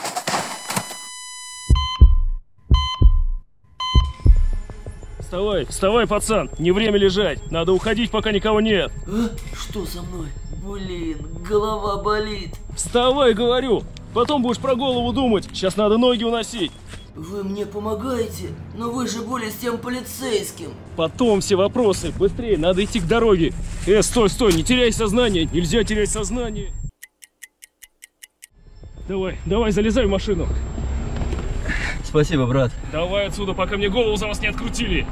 Вставай, вставай, пацан, не время лежать. Надо уходить, пока никого нет. А? Что со мной? Блин, голова болит. Вставай, говорю. Потом будешь про голову думать. Сейчас надо ноги уносить. Вы мне помогаете? Но вы же были с тем полицейским. Потом все вопросы. Быстрее, надо идти к дороге. Стой, стой, не теряй сознание. Нельзя терять сознание. Давай, давай, залезай в машину. Спасибо, брат. Давай отсюда, пока мне голову за вас не открутили.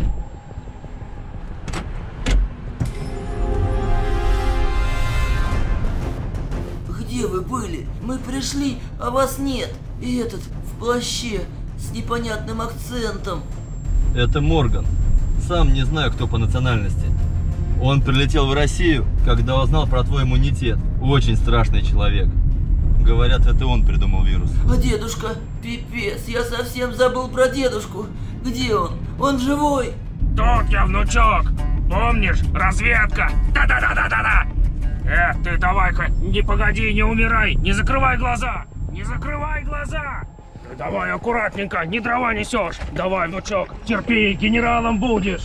Где вы были? Мы пришли, а вас нет. И этот в плаще с непонятным акцентом. Это Морган. Сам не знаю, кто по национальности. Он прилетел в Россию, когда узнал про твой иммунитет. Очень страшный человек. Говорят, это он придумал вирус. А дедушка? Пипец, я совсем забыл про дедушку. Где он? Он живой? Тут я, внучок. Помнишь? Разведка. Да-да-да-да-да-да. Ты давай-ка, не погоди, не умирай. Не закрывай глаза. Не закрывай глаза. Ты давай аккуратненько, не дрова несешь. Давай, внучок, терпи, генералом будешь.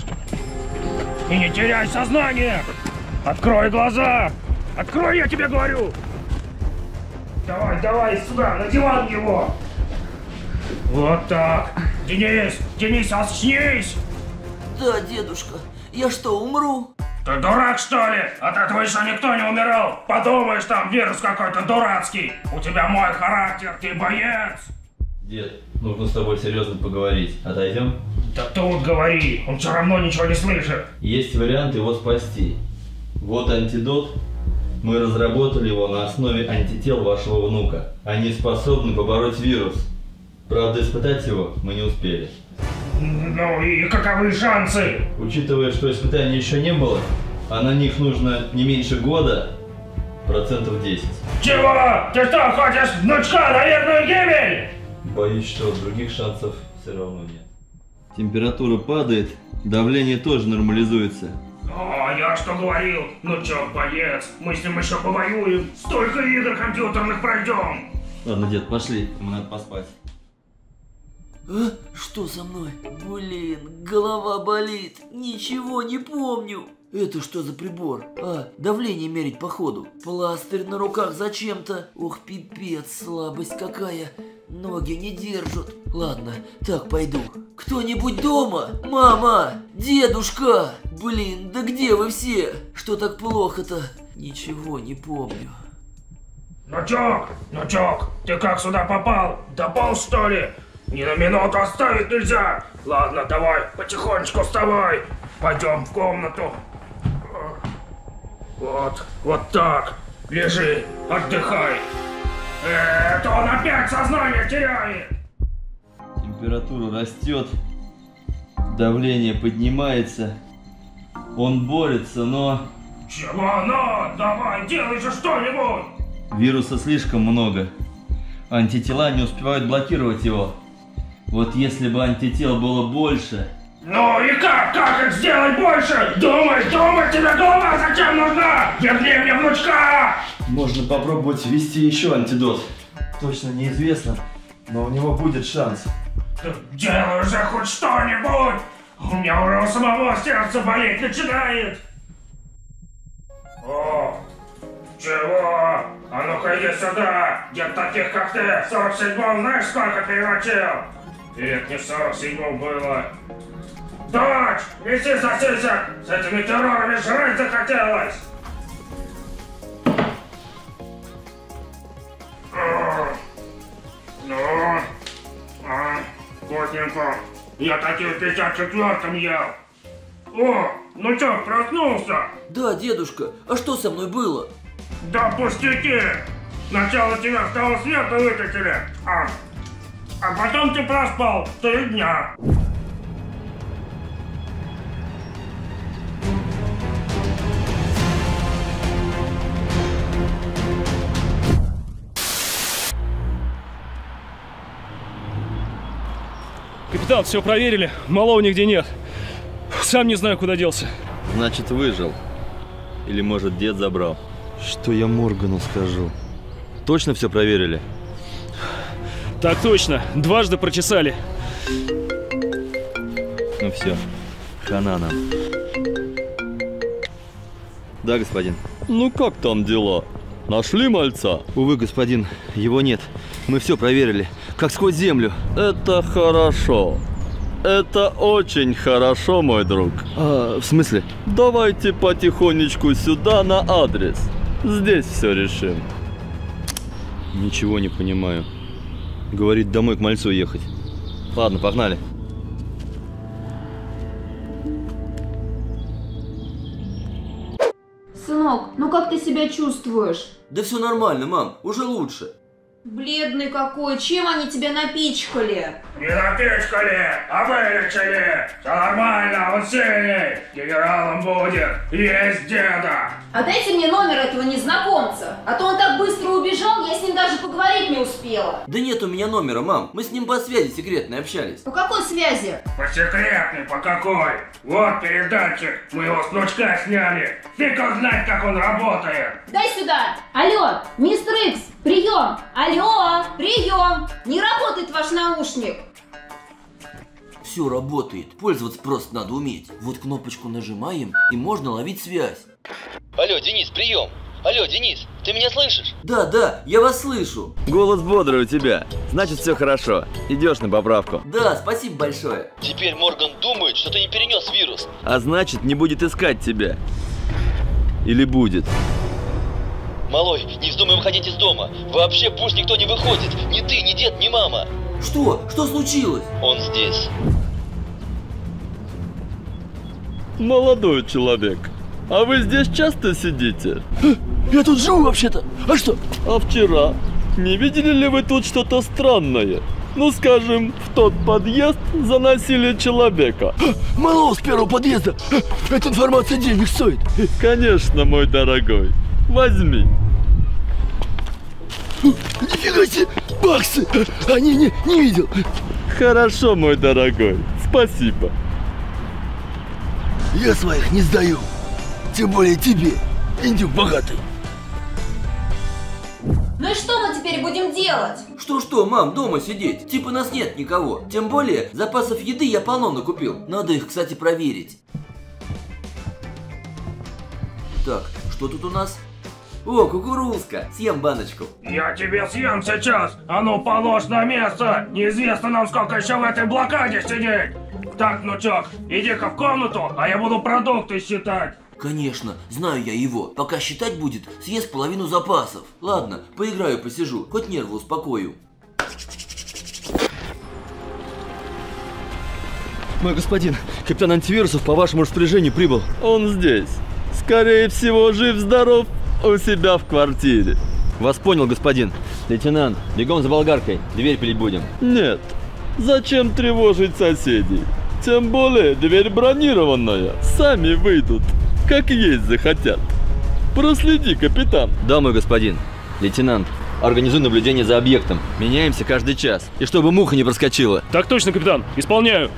И не теряй сознание. Открой глаза. Открой, я тебе говорю. Давай, давай сюда, на диван его. Вот так. Денис, Денис, очнись. Да, дедушка. Я что, умру? Ты дурак, что ли? От этого еще никто не умирал. Подумаешь, там вирус какой-то дурацкий. У тебя мой характер, ты боец. Дед, нужно с тобой серьезно поговорить. Отойдем? Да тут говори, он все равно ничего не слышит. Есть вариант его спасти. Вот антидот. Мы разработали его на основе антител вашего внука. Они способны побороть вирус. Правда, испытать его мы не успели. Ну и каковы шансы? Учитывая, что испытаний еще не было, а на них нужно не меньше года, 10%. Чего? Ты что, хочешь внучка на верную гибель? Боюсь, что других шансов все равно нет. Температура падает, давление тоже нормализуется. О, я что говорил? Внучок боец, мы с ним еще повоюем. Столько игр компьютерных пройдем. Ладно, дед, пошли, ему надо поспать. А? Что со мной? Блин, голова болит. Ничего не помню. Это что за прибор? А, давление мерить походу. Пластырь на руках зачем-то. Ох, пипец, слабость какая. Ноги не держат. Ладно, так пойду. Кто-нибудь дома? Мама! Дедушка! Блин, да где вы все? Что так плохо-то? Ничего не помню. Внучок, ты как сюда попал? Дополз, что ли? Ни на минуту оставить нельзя. Ладно, давай, потихонечку вставай. Пойдем в комнату. Вот так. Лежи, отдыхай. Это он опять сознание теряет! Температура растет, давление поднимается. Он борется, но... Чего но? Давай, делай же что-нибудь! Вируса слишком много. Антитела не успевают блокировать его. Вот если бы антител было больше... Ну и как? Как их сделать больше? Думай, тебе голова зачем нужна? Верни мне внучка! Можно попробовать ввести еще антидот. Точно неизвестно, но у него будет шанс. Делай уже хоть что-нибудь! У меня уже у самого сердце болеть начинает! О, чего? А ну-ка иди сюда! Дед таких, как ты, в 47-м знаешь сколько переводил? Или это не в 47-м было? Дочь, неси сосисек! С этими террорами жрать захотелось! Ну, вкусненько. Я такие в 54-м ел. О, ну чё, проснулся? Да, дедушка, а что со мной было? Да пустяки! Сначала тебя с того света выкатили, а потом ты проспал 3 дня. Капитан, все проверили, малого нигде нет. Сам не знаю, куда делся. Значит, выжил. Или, может, дед забрал. Что я Моргану скажу? Точно все проверили? Так точно, дважды прочесали. Ну все, хана нам. Да, господин. Ну как там дела? Нашли мальца? Увы, господин, его нет. Мы все проверили, как сквозь землю. Это хорошо. Это очень хорошо, мой друг. В смысле? Давайте потихонечку сюда на адрес. Здесь все решим. Ничего не понимаю. Говорит, домой к мальцу ехать. Ладно, погнали. Сынок, ну как ты себя чувствуешь? Да все нормально, мам, уже лучше. Бледный какой, чем они тебя напичкали? Не напичкали, а вылечили. Все нормально, он сильный. Генералом будет. Есть деда. А дайте мне номер этого незнакомца, а то он так быстро убежал, я с ним даже поговорить не успела. Да нет у меня номера, мам, мы с ним по связи секретной общались. По какой связи? По секретной, по какой? Вот передатчик, мы его с внучка сняли. Фиг он знает, как он работает. Дай сюда. Алло, мистер Икс, прием. Алло, прием. Не работает ваш наушник. Все работает, пользоваться просто надо уметь. Вот кнопочку нажимаем, и можно ловить связь. Алло, Денис, прием! Алло, Денис, ты меня слышишь? Да, я вас слышу. Голос бодрый у тебя. Значит, все хорошо. Идешь на поправку. Да, спасибо большое. Теперь Морган думает, что ты не перенес вирус. А значит, не будет искать тебя. Или будет? Малой, не вздумай выходить из дома. Вообще пусть никто не выходит. Ни ты, ни дед, ни мама. Что? Что случилось? Он здесь. Молодой человек, а вы здесь часто сидите? Я тут живу вообще-то. А что? А вчера? Не видели ли вы тут что-то странное? Ну, скажем, в тот подъезд заносили человека. Малого с первого подъезда. Эта информация денег стоит. Конечно, мой дорогой. Возьми. Нифига себе, баксы. Они не видел. Хорошо, мой дорогой. Спасибо. Я своих не сдаю. Тем более тебе, индюк богатый. Ну и что мы теперь будем делать? Что, мам, дома сидеть? Типа нас нет никого. Тем более, запасов еды я полно накупил. Надо их, кстати, проверить. Так, что тут у нас? О, кукурузка, съем баночку. Я тебе съем сейчас. А ну положь на место. Неизвестно нам сколько еще в этой блокаде сидеть. Так, внучок, иди-ка в комнату, а я буду продукты считать. Конечно, знаю я его. Пока считать будет, съест половину запасов. Ладно, поиграю, посижу, хоть нервы успокою. Мой господин, капитан антивирусов по вашему распоряжению прибыл. Он здесь. Скорее всего, жив-здоров у себя в квартире. Вас понял, господин. Лейтенант, бегом за болгаркой. Дверь пилить будем. Нет. Зачем тревожить соседей? Тем более дверь бронированная. Сами выйдут, как есть захотят. Проследи, капитан. Да, мой господин. Лейтенант, организуй наблюдение за объектом. Меняемся каждый час. И чтобы муха не проскочила. Так точно, капитан. Исполняю.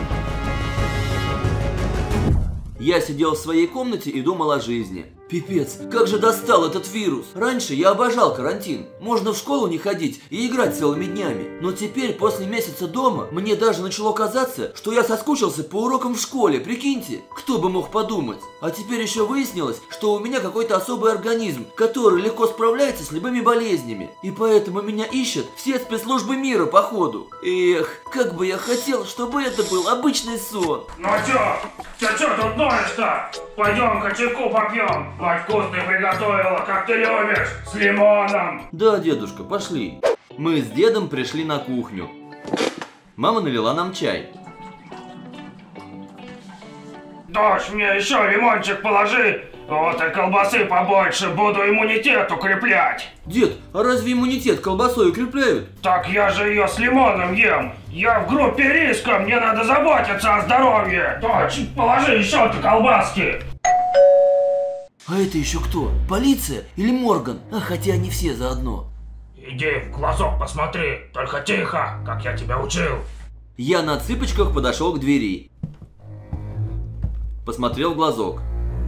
Я сидел в своей комнате и думал о жизни. Пипец, как же достал этот вирус. Раньше я обожал карантин. Можно в школу не ходить и играть целыми днями. Но теперь, после месяца дома, мне даже начало казаться, что я соскучился по урокам в школе, прикиньте. Кто бы мог подумать. А теперь еще выяснилось, что у меня какой-то особый организм, который легко справляется с любыми болезнями. И поэтому меня ищут все спецслужбы мира, походу. Эх, как бы я хотел, чтобы это был обычный сон. Ну чё тут ноешь-то? Пойдем-ка чайку попьем. Мать вкусный приготовила, как ты любишь, с лимоном. Да, дедушка, пошли. Мы с дедом пришли на кухню. Мама налила нам чай. Дочь, мне еще лимончик положи. Вот и колбасы побольше, буду иммунитет укреплять. Дед, а разве иммунитет колбасой укрепляют? Так я же ее с лимоном ем. Я в группе риска, мне надо заботиться о здоровье. Дочь, положи еще-то колбаски. А это еще кто? Полиция или Морган? А хотя они все заодно. Иди в глазок посмотри, только тихо, как я тебя учил. Я на цыпочках подошел к двери. Посмотрел в глазок.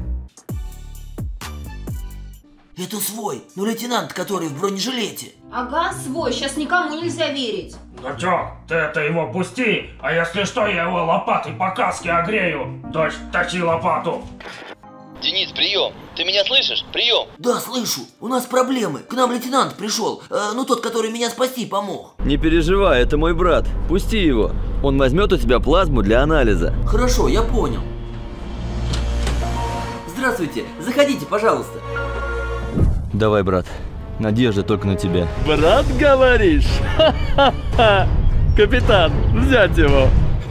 Это свой, ну лейтенант, который в бронежилете. Ага, свой, сейчас никому нельзя верить. Дочок, ты это его пусти, а если что, я его лопатой по каске огрею. Дочь, тащи лопату. Денис, прием. Ты меня слышишь? Прием. Да, слышу. У нас проблемы. К нам лейтенант пришел. Ну, тот, который меня спасти помог. Не переживай, это мой брат. Пусти его. Он возьмет у тебя плазму для анализа. Хорошо, я понял. Здравствуйте. Заходите, пожалуйста. Давай, брат. Надежда только на тебя. Брат, говоришь? Ха-ха-ха. Капитан, взять его.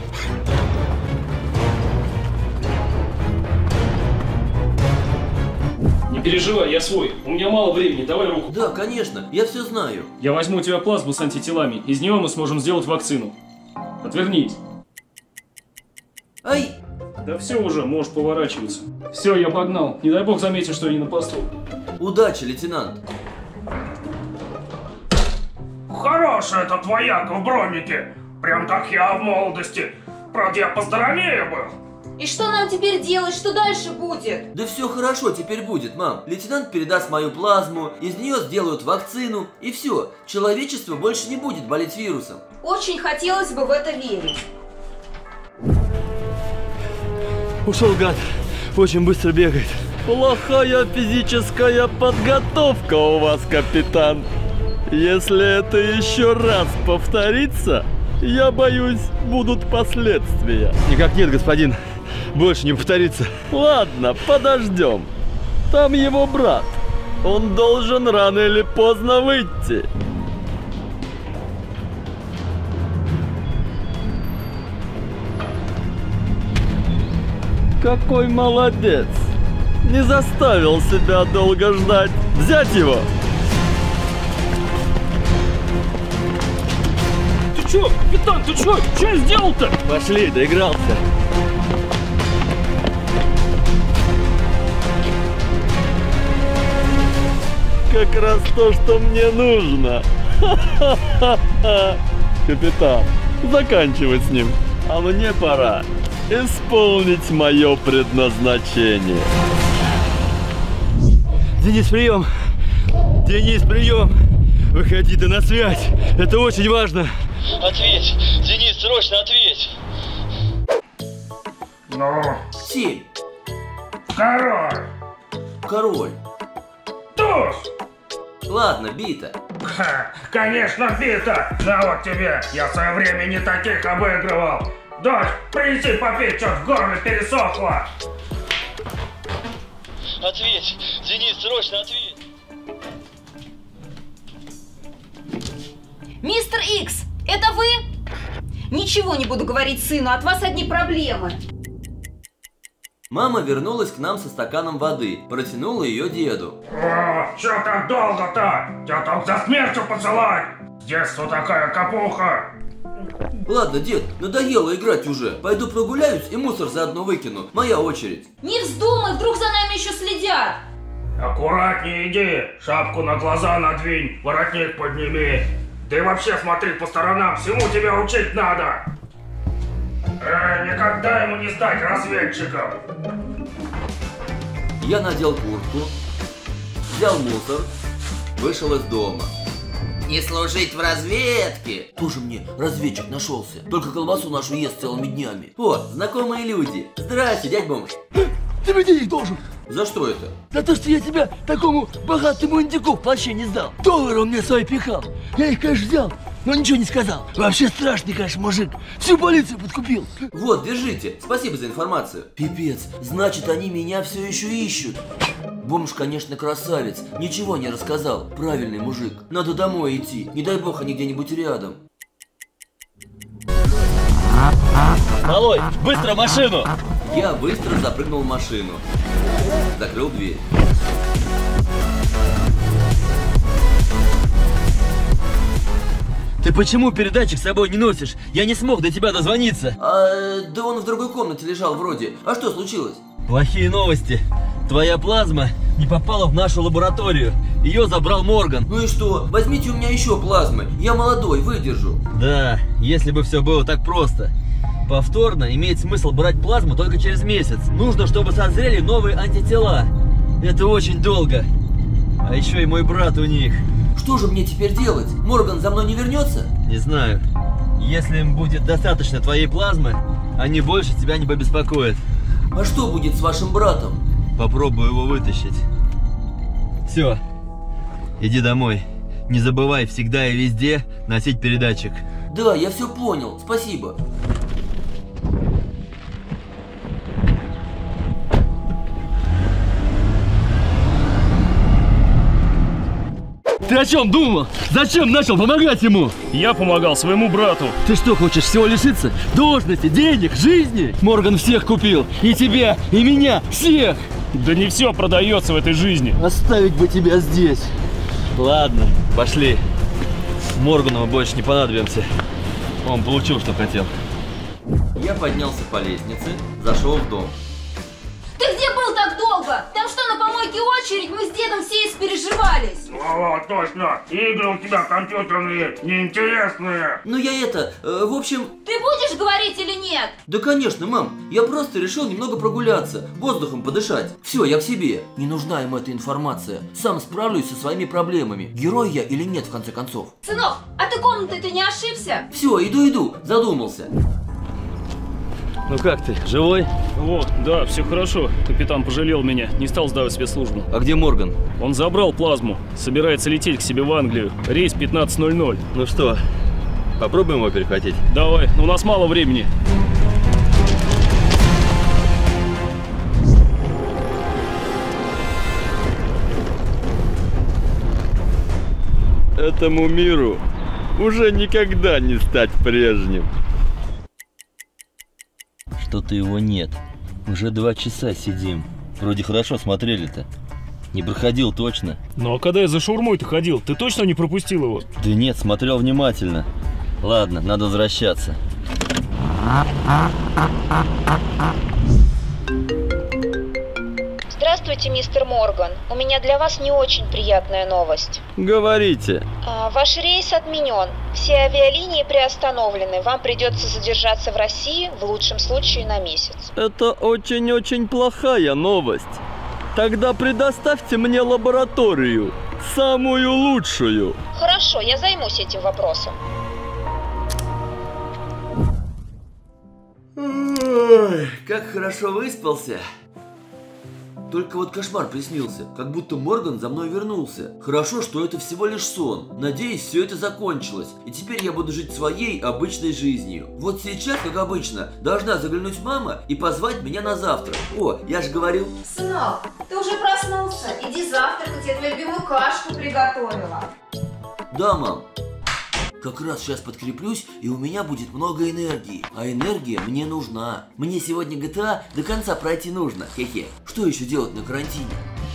Не переживай, я свой. У меня мало времени, давай руку. Да, конечно, я все знаю. Я возьму у тебя плазму с антителами. Из нее мы сможем сделать вакцину. Отвернись. Ай! Да все уже, можешь поворачиваться. Все, я погнал. Не дай бог заметишь, что я не на посту. Удачи, лейтенант. Хороший этот вояк в бронике. Прям как я в молодости. Правда, я поздоровее был. И что нам теперь делать? Что дальше будет? Да все хорошо теперь будет, мам. Лейтенант передаст мою плазму, из нее сделают вакцину, и все. Человечество больше не будет болеть вирусом. Очень хотелось бы в это верить. Ушел гад. Очень быстро бегает. Плохая физическая подготовка у вас, капитан. Если это еще раз повторится, я боюсь, будут последствия. Никак нет, господин. Больше не повторится. Ладно, подождем. Там его брат. Он должен рано или поздно выйти. Какой молодец! Не заставил себя долго ждать. Взять его! Ты чё, капитан, ты чё? Чё я сделал-то? Пошли, доигрался. Как раз то, что мне нужно. Ха-ха-ха-ха. Капитан, заканчивай с ним. А мне пора исполнить мое предназначение. Денис, прием! Денис, прием! Выходи ты на связь! Это очень важно! Ответь! Денис, срочно ответь! Ну, 7. король! Король. Туз! Ладно, бита. Ха, конечно, бита! На вот тебе! Я в свое время не таких обыгрывал! Дочь, принеси попить, что в горле пересохло! Ответь! Денис, срочно ответь! Мистер Икс, это вы? Ничего не буду говорить сыну, от вас одни проблемы. Мама вернулась к нам со стаканом воды, протянула ее деду. О, чё так долго-то? Тебя там за смертью посылать? С детства такая капуха. Ладно, дед, надоело играть уже. Пойду прогуляюсь и мусор заодно выкину. Моя очередь. Не вздумай, вдруг за нами еще следят. Аккуратнее иди, шапку на глаза надвинь, воротник подними. Да и вообще смотри по сторонам, всему тебя учить надо. Никогда ему не стать разведчиком. Я надел куртку, взял мусор, вышел из дома. Не служить в разведке. Тоже мне разведчик нашелся. Только колбасу нашу ест целыми днями. О, знакомые люди. Здрасте, дядь Бомж. Ты мне денег должен. За что это? За то, что я тебя такому богатому индюку в плаще не сдал. Доллары он мне свои пихал. Я их, конечно, взял, но ничего не сказал. Вообще страшный, конечно, мужик. Всю полицию подкупил. Вот, держите. Спасибо за информацию. Пипец, значит, они меня все еще ищут. Бомж, конечно, красавец. Ничего не рассказал. Правильный мужик. Надо домой идти. Не дай бог, они где-нибудь рядом. Малой, быстро машину! Я быстро запрыгнул в машину. Закрыл дверь. Ты почему передатчик с собой не носишь? Я не смог до тебя дозвониться. Да он в другой комнате лежал вроде. А что случилось? Плохие новости. Твоя плазма не попала в нашу лабораторию. Ее забрал Морган. Ну и что? Возьмите у меня еще плазмы. Я молодой, выдержу. Да, если бы все было так просто. Повторно имеет смысл брать плазму только через месяц. Нужно, чтобы созрели новые антитела. Это очень долго. А еще и мой брат у них. Что же мне теперь делать? Морган за мной не вернется? Не знаю. Если им будет достаточно твоей плазмы, они больше тебя не побеспокоят. А что будет с вашим братом? Попробую его вытащить. Все. Иди домой. Не забывай всегда и везде носить передатчик. Да, я все понял. Спасибо. Ты о чем думал? Зачем начал помогать ему? Я помогал своему брату. Ты что, хочешь всего лишиться? Должности, денег, жизни? Морган всех купил. И тебя, и меня, всех. Да не все продается в этой жизни. Оставить бы тебя здесь. Ладно, пошли. Моргану мы больше не понадобимся. Он получил, что хотел. Я поднялся по лестнице, зашел в дом. Ты где был так долго? Там что, на помойке очередь? Мы с дедом все испереживались. О, точно. Игры у тебя компьютерные, неинтересные. Ну я в общем... Ты будешь говорить или нет? Да конечно, мам. Я просто решил немного прогуляться, воздухом подышать. Все, я к себе. Не нужна ему эта информация. Сам справлюсь со своими проблемами. Герой я или нет, в конце концов. Сынок, а ты комнатой-то не ошибся? Все, иду, задумался. Ну как ты, живой? О, да, все хорошо. Капитан пожалел меня, не стал сдавать спецслужбу. А где Морган? Он забрал плазму, собирается лететь к себе в Англию. Рейс 15:00. Ну что, попробуем его перехватить? Давай, у нас мало времени. Этому миру уже никогда не стать прежним. Что-то его нет. Уже 2 часа сидим. Вроде хорошо смотрели-то. Не проходил точно. Ну а когда я за шаурмой-то ходил, ты точно не пропустил его? Да нет, смотрел внимательно. Ладно, надо возвращаться. Здравствуйте, мистер Морган. У меня для вас не очень приятная новость. Говорите. Ваш рейс отменен. Все авиалинии приостановлены. Вам придется задержаться в России, в лучшем случае на месяц. Это очень-очень плохая новость. Тогда предоставьте мне лабораторию. Самую лучшую. Хорошо, я займусь этим вопросом. Ой, как хорошо выспался. Только вот кошмар приснился, как будто Морган за мной вернулся. Хорошо, что это всего лишь сон. Надеюсь, все это закончилось. И теперь я буду жить своей обычной жизнью. Вот сейчас, как обычно, должна заглянуть мама и позвать меня на завтрак. О, я же говорил... Сынок, ты уже проснулся. Иди завтракать, я твою любимую кашку приготовила. Да, мам. Как раз сейчас подкреплюсь, и у меня будет много энергии. А энергия мне нужна. Мне сегодня GTA до конца пройти нужно. Хе-хе. Что еще делать на карантине?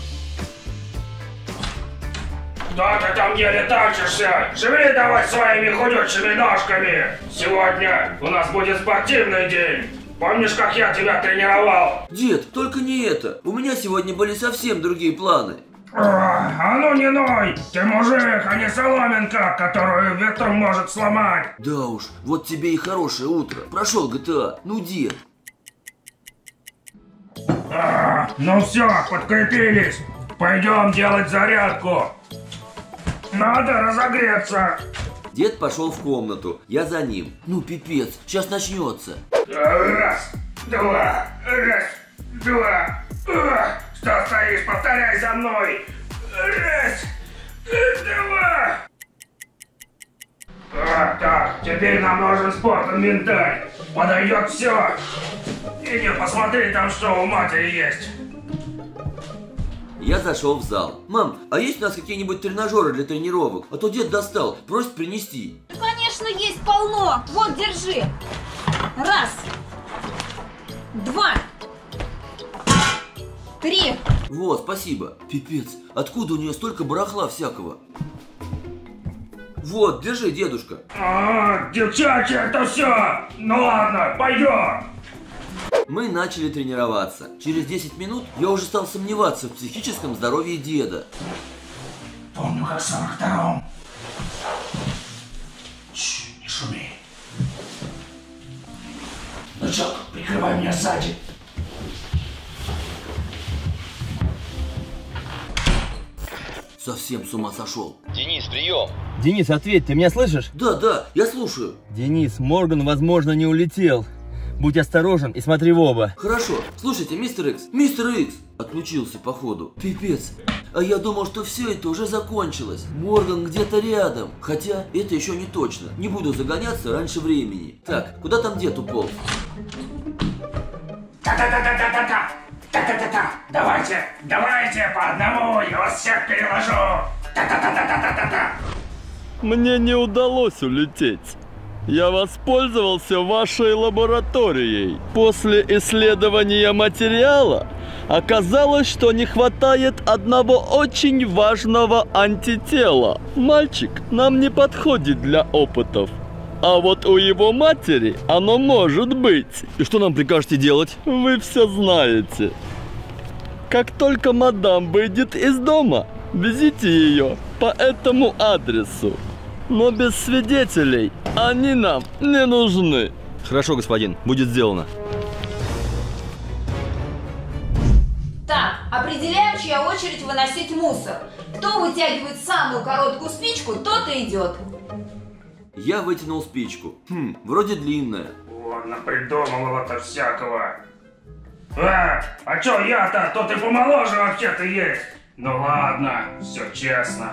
Да ты там еле тащишься! Шевели давай своими худючими ножками! Сегодня у нас будет спортивный день! Помнишь, как я тебя тренировал? Дед, только не это. У меня сегодня были совсем другие планы. А ну не ной! Ты мужик, а не соломинка, которую ветром может сломать! Да уж, вот тебе и хорошее утро. Прошел GTA. Ну, дед. Ну все, подкрепились! Пойдем делать зарядку! Надо разогреться! Дед пошел в комнату, я за ним. Ну, пипец, сейчас начнется. Раз, два, раз, два. Что стоишь? Повторяй за мной. Раз, два. Так, теперь нам нужен спорт-инвентарь. Подойдет все. Иди посмотри там, что у матери есть. Я зашел в зал. Мам, а есть у нас какие-нибудь тренажеры для тренировок? А то дед достал, просит принести. Конечно, есть полно. Вот, держи. Раз. Два. Три. Вот, спасибо. Пипец, откуда у нее столько барахла всякого? Вот, держи, дедушка. Девчачьи, это все. Ну ладно, пойдем. Мы начали тренироваться. Через 10 минут я уже стал сомневаться в психическом здоровье деда. Помню, как в 42-м. Не шуми. Внучок, прикрывай меня сзади. Совсем с ума сошел. Денис, прием. Денис, ответь, ты меня слышишь? Да, я слушаю. Денис, Морган, возможно, не улетел. Будь осторожен и смотри в оба. Хорошо. Слушайте, мистер Икс. Мистер Икс! Отключился, походу. Пипец. А я думал, что все это уже закончилось. Морган где-то рядом. Хотя, это еще не точно. Не буду загоняться раньше времени. Так, куда там дед уполз? Та-та-та-та-та-та. Давайте по одному, я вас всех переложу. Та-та-та-та-та-та-та. Мне не удалось улететь. Я воспользовался вашей лабораторией. После исследования материала оказалось, что не хватает одного очень важного антитела. Мальчик нам не подходит для опытов. А вот у его матери оно может быть. И что нам прикажете делать? Вы все знаете. Как только мадам выйдет из дома, везите ее по этому адресу. Но без свидетелей они нам не нужны. Хорошо, господин, будет сделано. Так, определяем, чья очередь выносить мусор. Кто вытягивает самую короткую спичку, тот и идет. Я вытянул спичку. Вроде длинная. Ладно, придумывала-то всякого. А чё я-то? Тот и помоложе вообще-то есть. Ну ладно, все честно.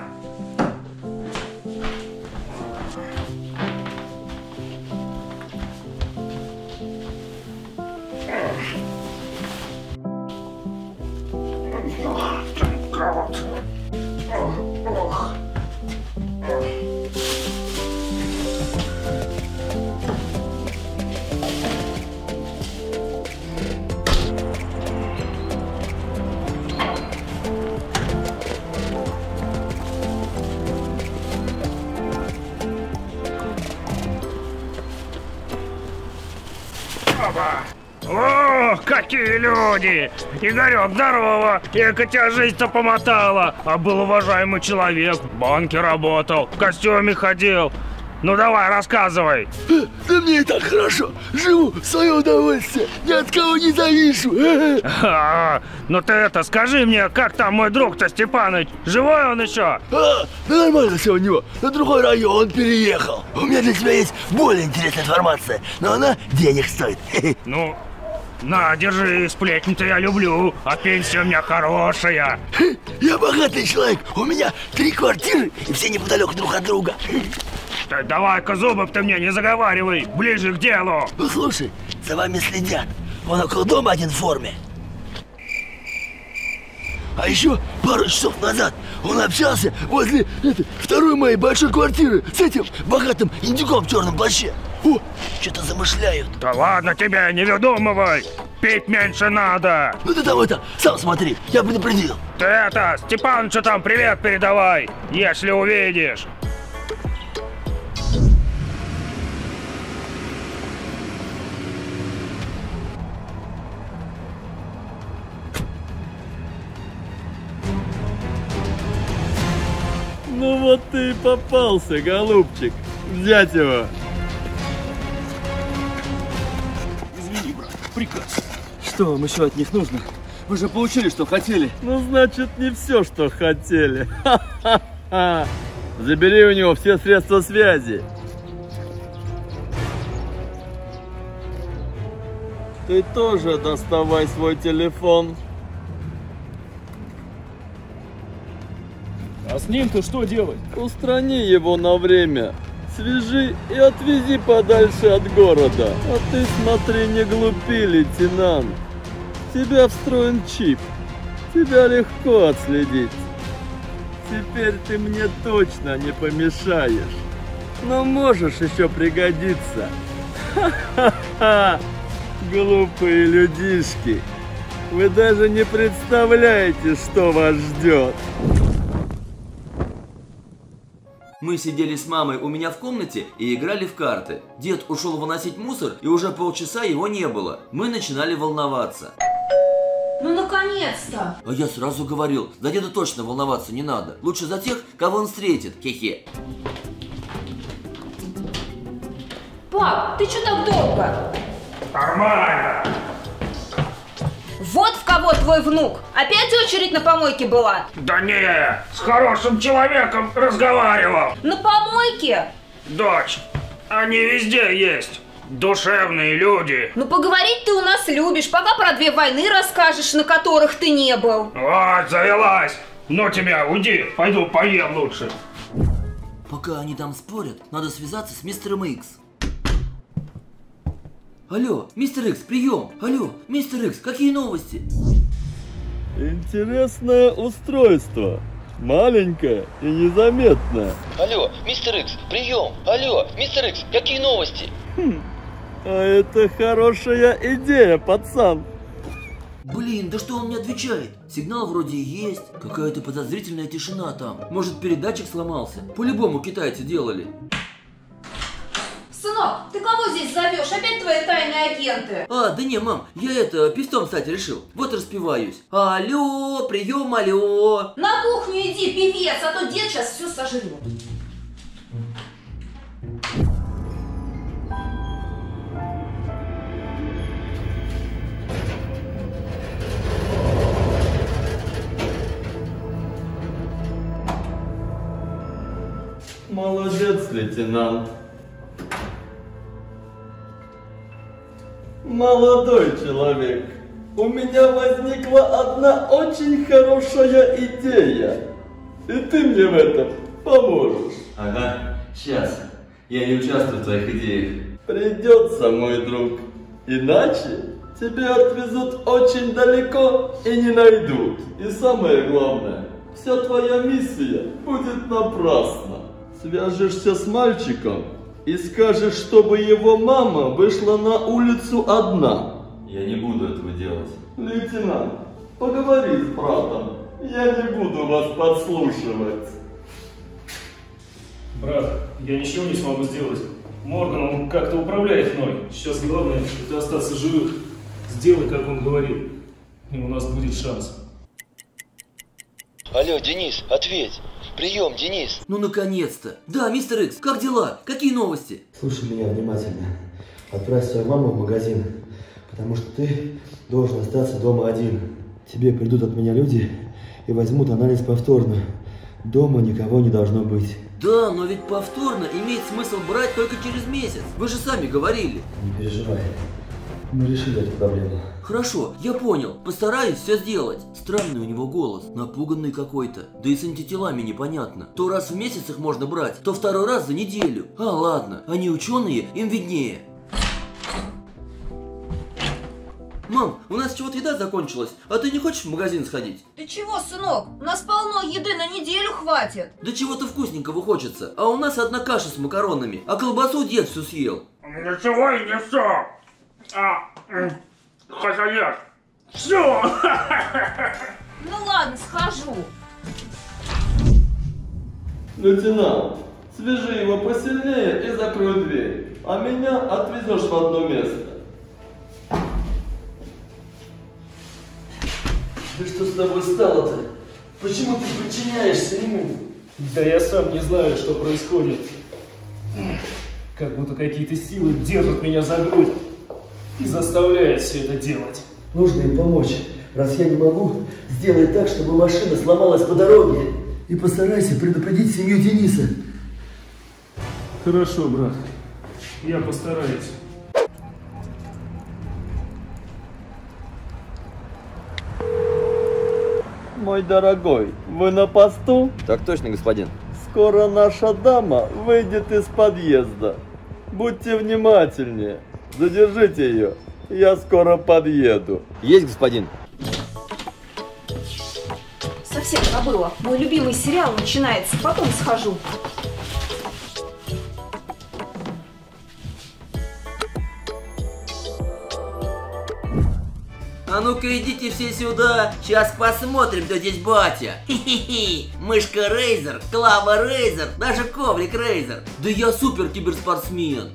О, какие люди! Игорек, здорово! Эка тебя жизнь-то помотала! А был уважаемый человек, в банке работал, в костюме ходил. Ну давай, рассказывай! Да мне и так хорошо! Живу в свое удовольствие! Ни от кого не завишу! Ну ты это, скажи мне, как там мой друг-то Степаныч? Живой он еще? Да нормально все у него, на другой район переехал. У меня для тебя есть более интересная информация, но она денег стоит. Ну, на, держи, сплетни-то я люблю, а пенсия у меня хорошая. Я богатый человек, у меня 3 квартиры и все неподалеку друг от друга. Давай-ка зубы ты мне не заговаривай, ближе к делу. Ну слушай, за вами следят. Вон около дома один в форме. А еще пару часов назад он общался возле второй моей большой квартиры с этим богатым индюком в черном плаще. О, что-то замышляют. Да ладно тебе, не выдумывай! Пить меньше надо! Ну ты там сам смотри, я предупредил. Ты Степанычу там привет передавай, если увидишь. Ну вот ты и попался, голубчик. Взять его. Извини, брат, приказ. Что вам еще от них нужно? Вы же получили, что хотели. Ну, значит, не все, что хотели. Ха-ха-ха. Забери у него все средства связи. Ты тоже доставай свой телефон. А с ним-то что делать? Устрани его на время. Свяжи и отвези подальше от города. А ты смотри, не глупи, лейтенант. В тебя встроен чип. Тебя легко отследить. Теперь ты мне точно не помешаешь. Но можешь еще пригодиться. Ха-ха-ха! Глупые людишки. Вы даже не представляете, что вас ждет. Мы сидели с мамой у меня в комнате и играли в карты. Дед ушел выносить мусор, и уже полчаса его не было. Мы начинали волноваться. Ну, наконец-то! А я сразу говорил, за деда точно волноваться не надо. Лучше за тех, кого он встретит, хе-хе. Пап, ты что так долго? Нормально. Вот в кого твой внук! Опять очередь на помойке была? Да не, с хорошим человеком разговаривал. На помойке? Дочь, они везде есть. Душевные люди. Ну поговорить ты у нас любишь, пока про 2 войны расскажешь, на которых ты не был. Вот, завелась. Ну тебя, уйди, пойду поем лучше. Пока они там спорят, надо связаться с мистером Икс. Алло, мистер Икс, прием! Алло, мистер Икс, какие новости? Интересное устройство. Маленькое и незаметное. Алло, мистер Икс, прием! Алло, мистер Икс, какие новости? А это хорошая идея, пацан. Блин, да что он мне отвечает? Сигнал вроде есть, какая-то подозрительная тишина там. Может, передатчик сломался? По-любому китайцы делали. Сынок, ты кого здесь зовешь? Опять твои тайные агенты? А, да не, мам, я певцом стать решил. Вот распеваюсь. Алло, прием, алло. На кухню иди, певец, а то дед сейчас все сожрет. Молодец, лейтенант. Молодой человек, у меня возникла одна очень хорошая идея. И ты мне в этом поможешь. Ага, сейчас. Я не участвую в твоих идеях. Придется, мой друг. Иначе тебя отвезут очень далеко и не найдут. И самое главное, вся твоя миссия будет напрасна. Свяжешься с мальчиком и скажешь, чтобы его мама вышла на улицу одна. Я не буду этого делать. Лейтенант, поговори с братом. Я не буду вас подслушивать. Брат, я ничего не смогу сделать. Морган, он как-то управляет мной. Сейчас главное, это остаться живых. Сделай, как он говорит, и у нас будет шанс. Алло, Денис, ответь. Прием, Денис. Ну, наконец-то. Да, мистер Икс, как дела? Какие новости? Слушай меня внимательно. Отправь свою маму в магазин, потому что ты должен остаться дома один. Тебе придут от меня люди и возьмут анализ повторно. Дома никого не должно быть. Да, но ведь повторно имеет смысл брать только через месяц. Вы же сами говорили. Не переживай. Мы решили эту проблему. Хорошо, я понял. Постараюсь все сделать. Странный у него голос, напуганный какой-то. Да и с антителами непонятно. То раз в месяц их можно брать, то второй раз за неделю. А, ладно, они ученые, им виднее. Мам, у нас чего-то еда закончилась, а ты не хочешь в магазин сходить? Ты чего, сынок? У нас полно еды, на неделю хватит. Да чего-то вкусненького хочется. А у нас одна каша с макаронами, а колбасу дед всю съел. Ничего и не все. Хотя нет. Все. Ну ладно, схожу. Лейтенант, свяжи его посильнее и закрой дверь, а меня отвезешь в одно место. Да что с тобой стало-то? Почему ты подчиняешься ему? Да я сам не знаю, что происходит. Как будто какие-то силы держат меня за грудь и заставляют все это делать. Нужно им помочь. Раз я не могу, сделай так, чтобы машина сломалась по дороге. И постарайся предупредить семью Дениса. Хорошо, брат. Я постараюсь. Мой дорогой, вы на посту? Так точно, господин. Скоро наша дама выйдет из подъезда. Будьте внимательнее. Задержите ее. Я скоро подъеду. Есть, господин. Совсем забыла. Мой любимый сериал начинается. Потом схожу. А ну-ка идите все сюда, сейчас посмотрим, кто здесь батя. Хи-хи-хи, мышка Рейзер, Клава Рейзер, даже коврик Рейзер. Да я супер киберспортсмен.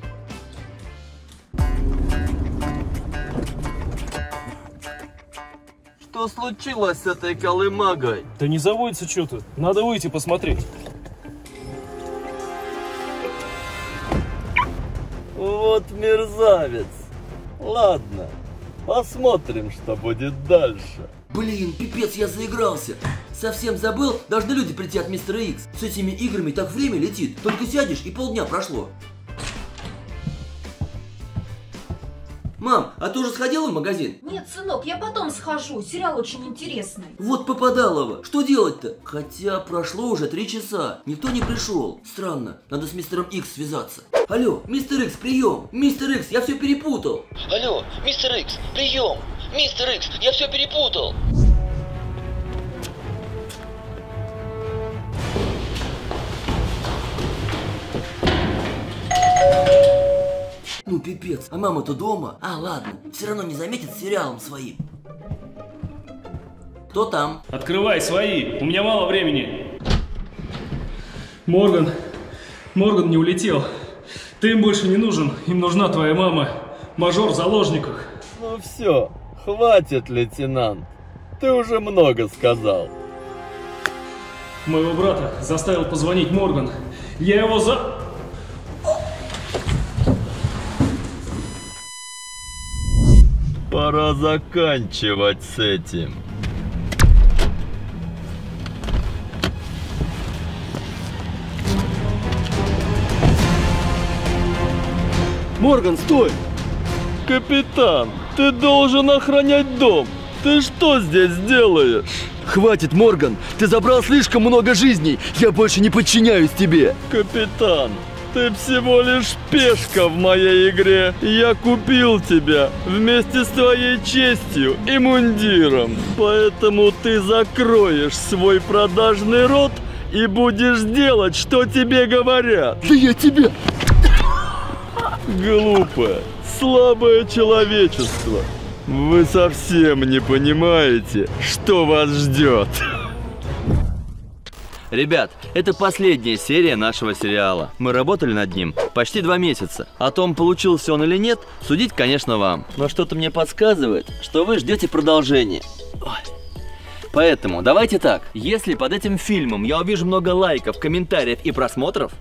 Что случилось с этой колымагой? Да не заводится что-то. Надо выйти посмотреть. Вот мерзавец. Ладно, посмотрим, что будет дальше. Блин, пипец, я заигрался. Совсем забыл, должны люди прийти от Мистера Икс. С этими играми так время летит. Только сядешь и полдня прошло. Мам, а ты уже сходила в магазин? Нет, сынок, я потом схожу. Сериал очень интересный. Вот попадалово. Что делать-то? Хотя прошло уже 3 часа. Никто не пришел. Странно. Надо с Мистером Икс связаться. Алло, Мистер Икс, прием. Мистер Икс, я все перепутал. Алло, Мистер Икс, прием. Мистер Икс, я все перепутал. Ну пипец, а мама-то дома? А, ладно, все равно не заметит сериалом своим. Кто там? Открывай свои, у меня мало времени. Морган не улетел. Ты им больше не нужен, им нужна твоя мама. Мажор в заложниках. Ну все, хватит, лейтенант. Ты уже много сказал. Моего брата заставил позвонить Морган. Я его Пора заканчивать с этим. Морган, стой! Капитан, ты должен охранять дом. Ты что здесь делаешь? Хватит, Морган! Ты забрал слишком много жизней! Я больше не подчиняюсь тебе! Капитан, ты всего лишь пешка в моей игре. Я купил тебя вместе с твоей честью и мундиром. Поэтому ты закроешь свой продажный рот и будешь делать, что тебе говорят. Да я тебя... Глупое, слабое человечество. Вы совсем не понимаете, что вас ждет. Ребят, это последняя серия нашего сериала. Мы работали над ним почти 2 месяца. О том, получился он или нет, судить, конечно, вам. Но что-то мне подсказывает, что вы ждете продолжения. Ой. Поэтому давайте так. Если под этим фильмом я увижу много лайков, комментариев и просмотров,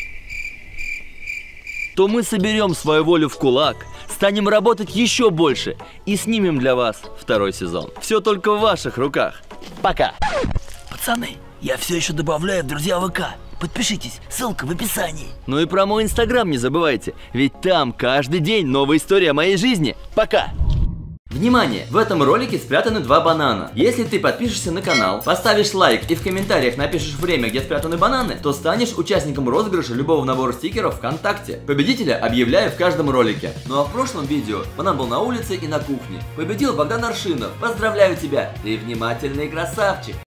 то мы соберем свою волю в кулак, станем работать еще больше и снимем для вас 2-й сезон. Все только в ваших руках. Пока! Пацаны, я все еще добавляю в друзья ВК. Подпишитесь, ссылка в описании. Ну и про мой инстаграм не забывайте, ведь там каждый день новая история моей жизни. Пока! Внимание! В этом ролике спрятаны 2 банана. Если ты подпишешься на канал, поставишь лайк и в комментариях напишешь время, где спрятаны бананы, то станешь участником розыгрыша любого набора стикеров ВКонтакте. Победителя объявляю в каждом ролике. Ну а в прошлом видео банан был на улице и на кухне. Победил Богдан Аршинов. Поздравляю тебя! Ты внимательный красавчик!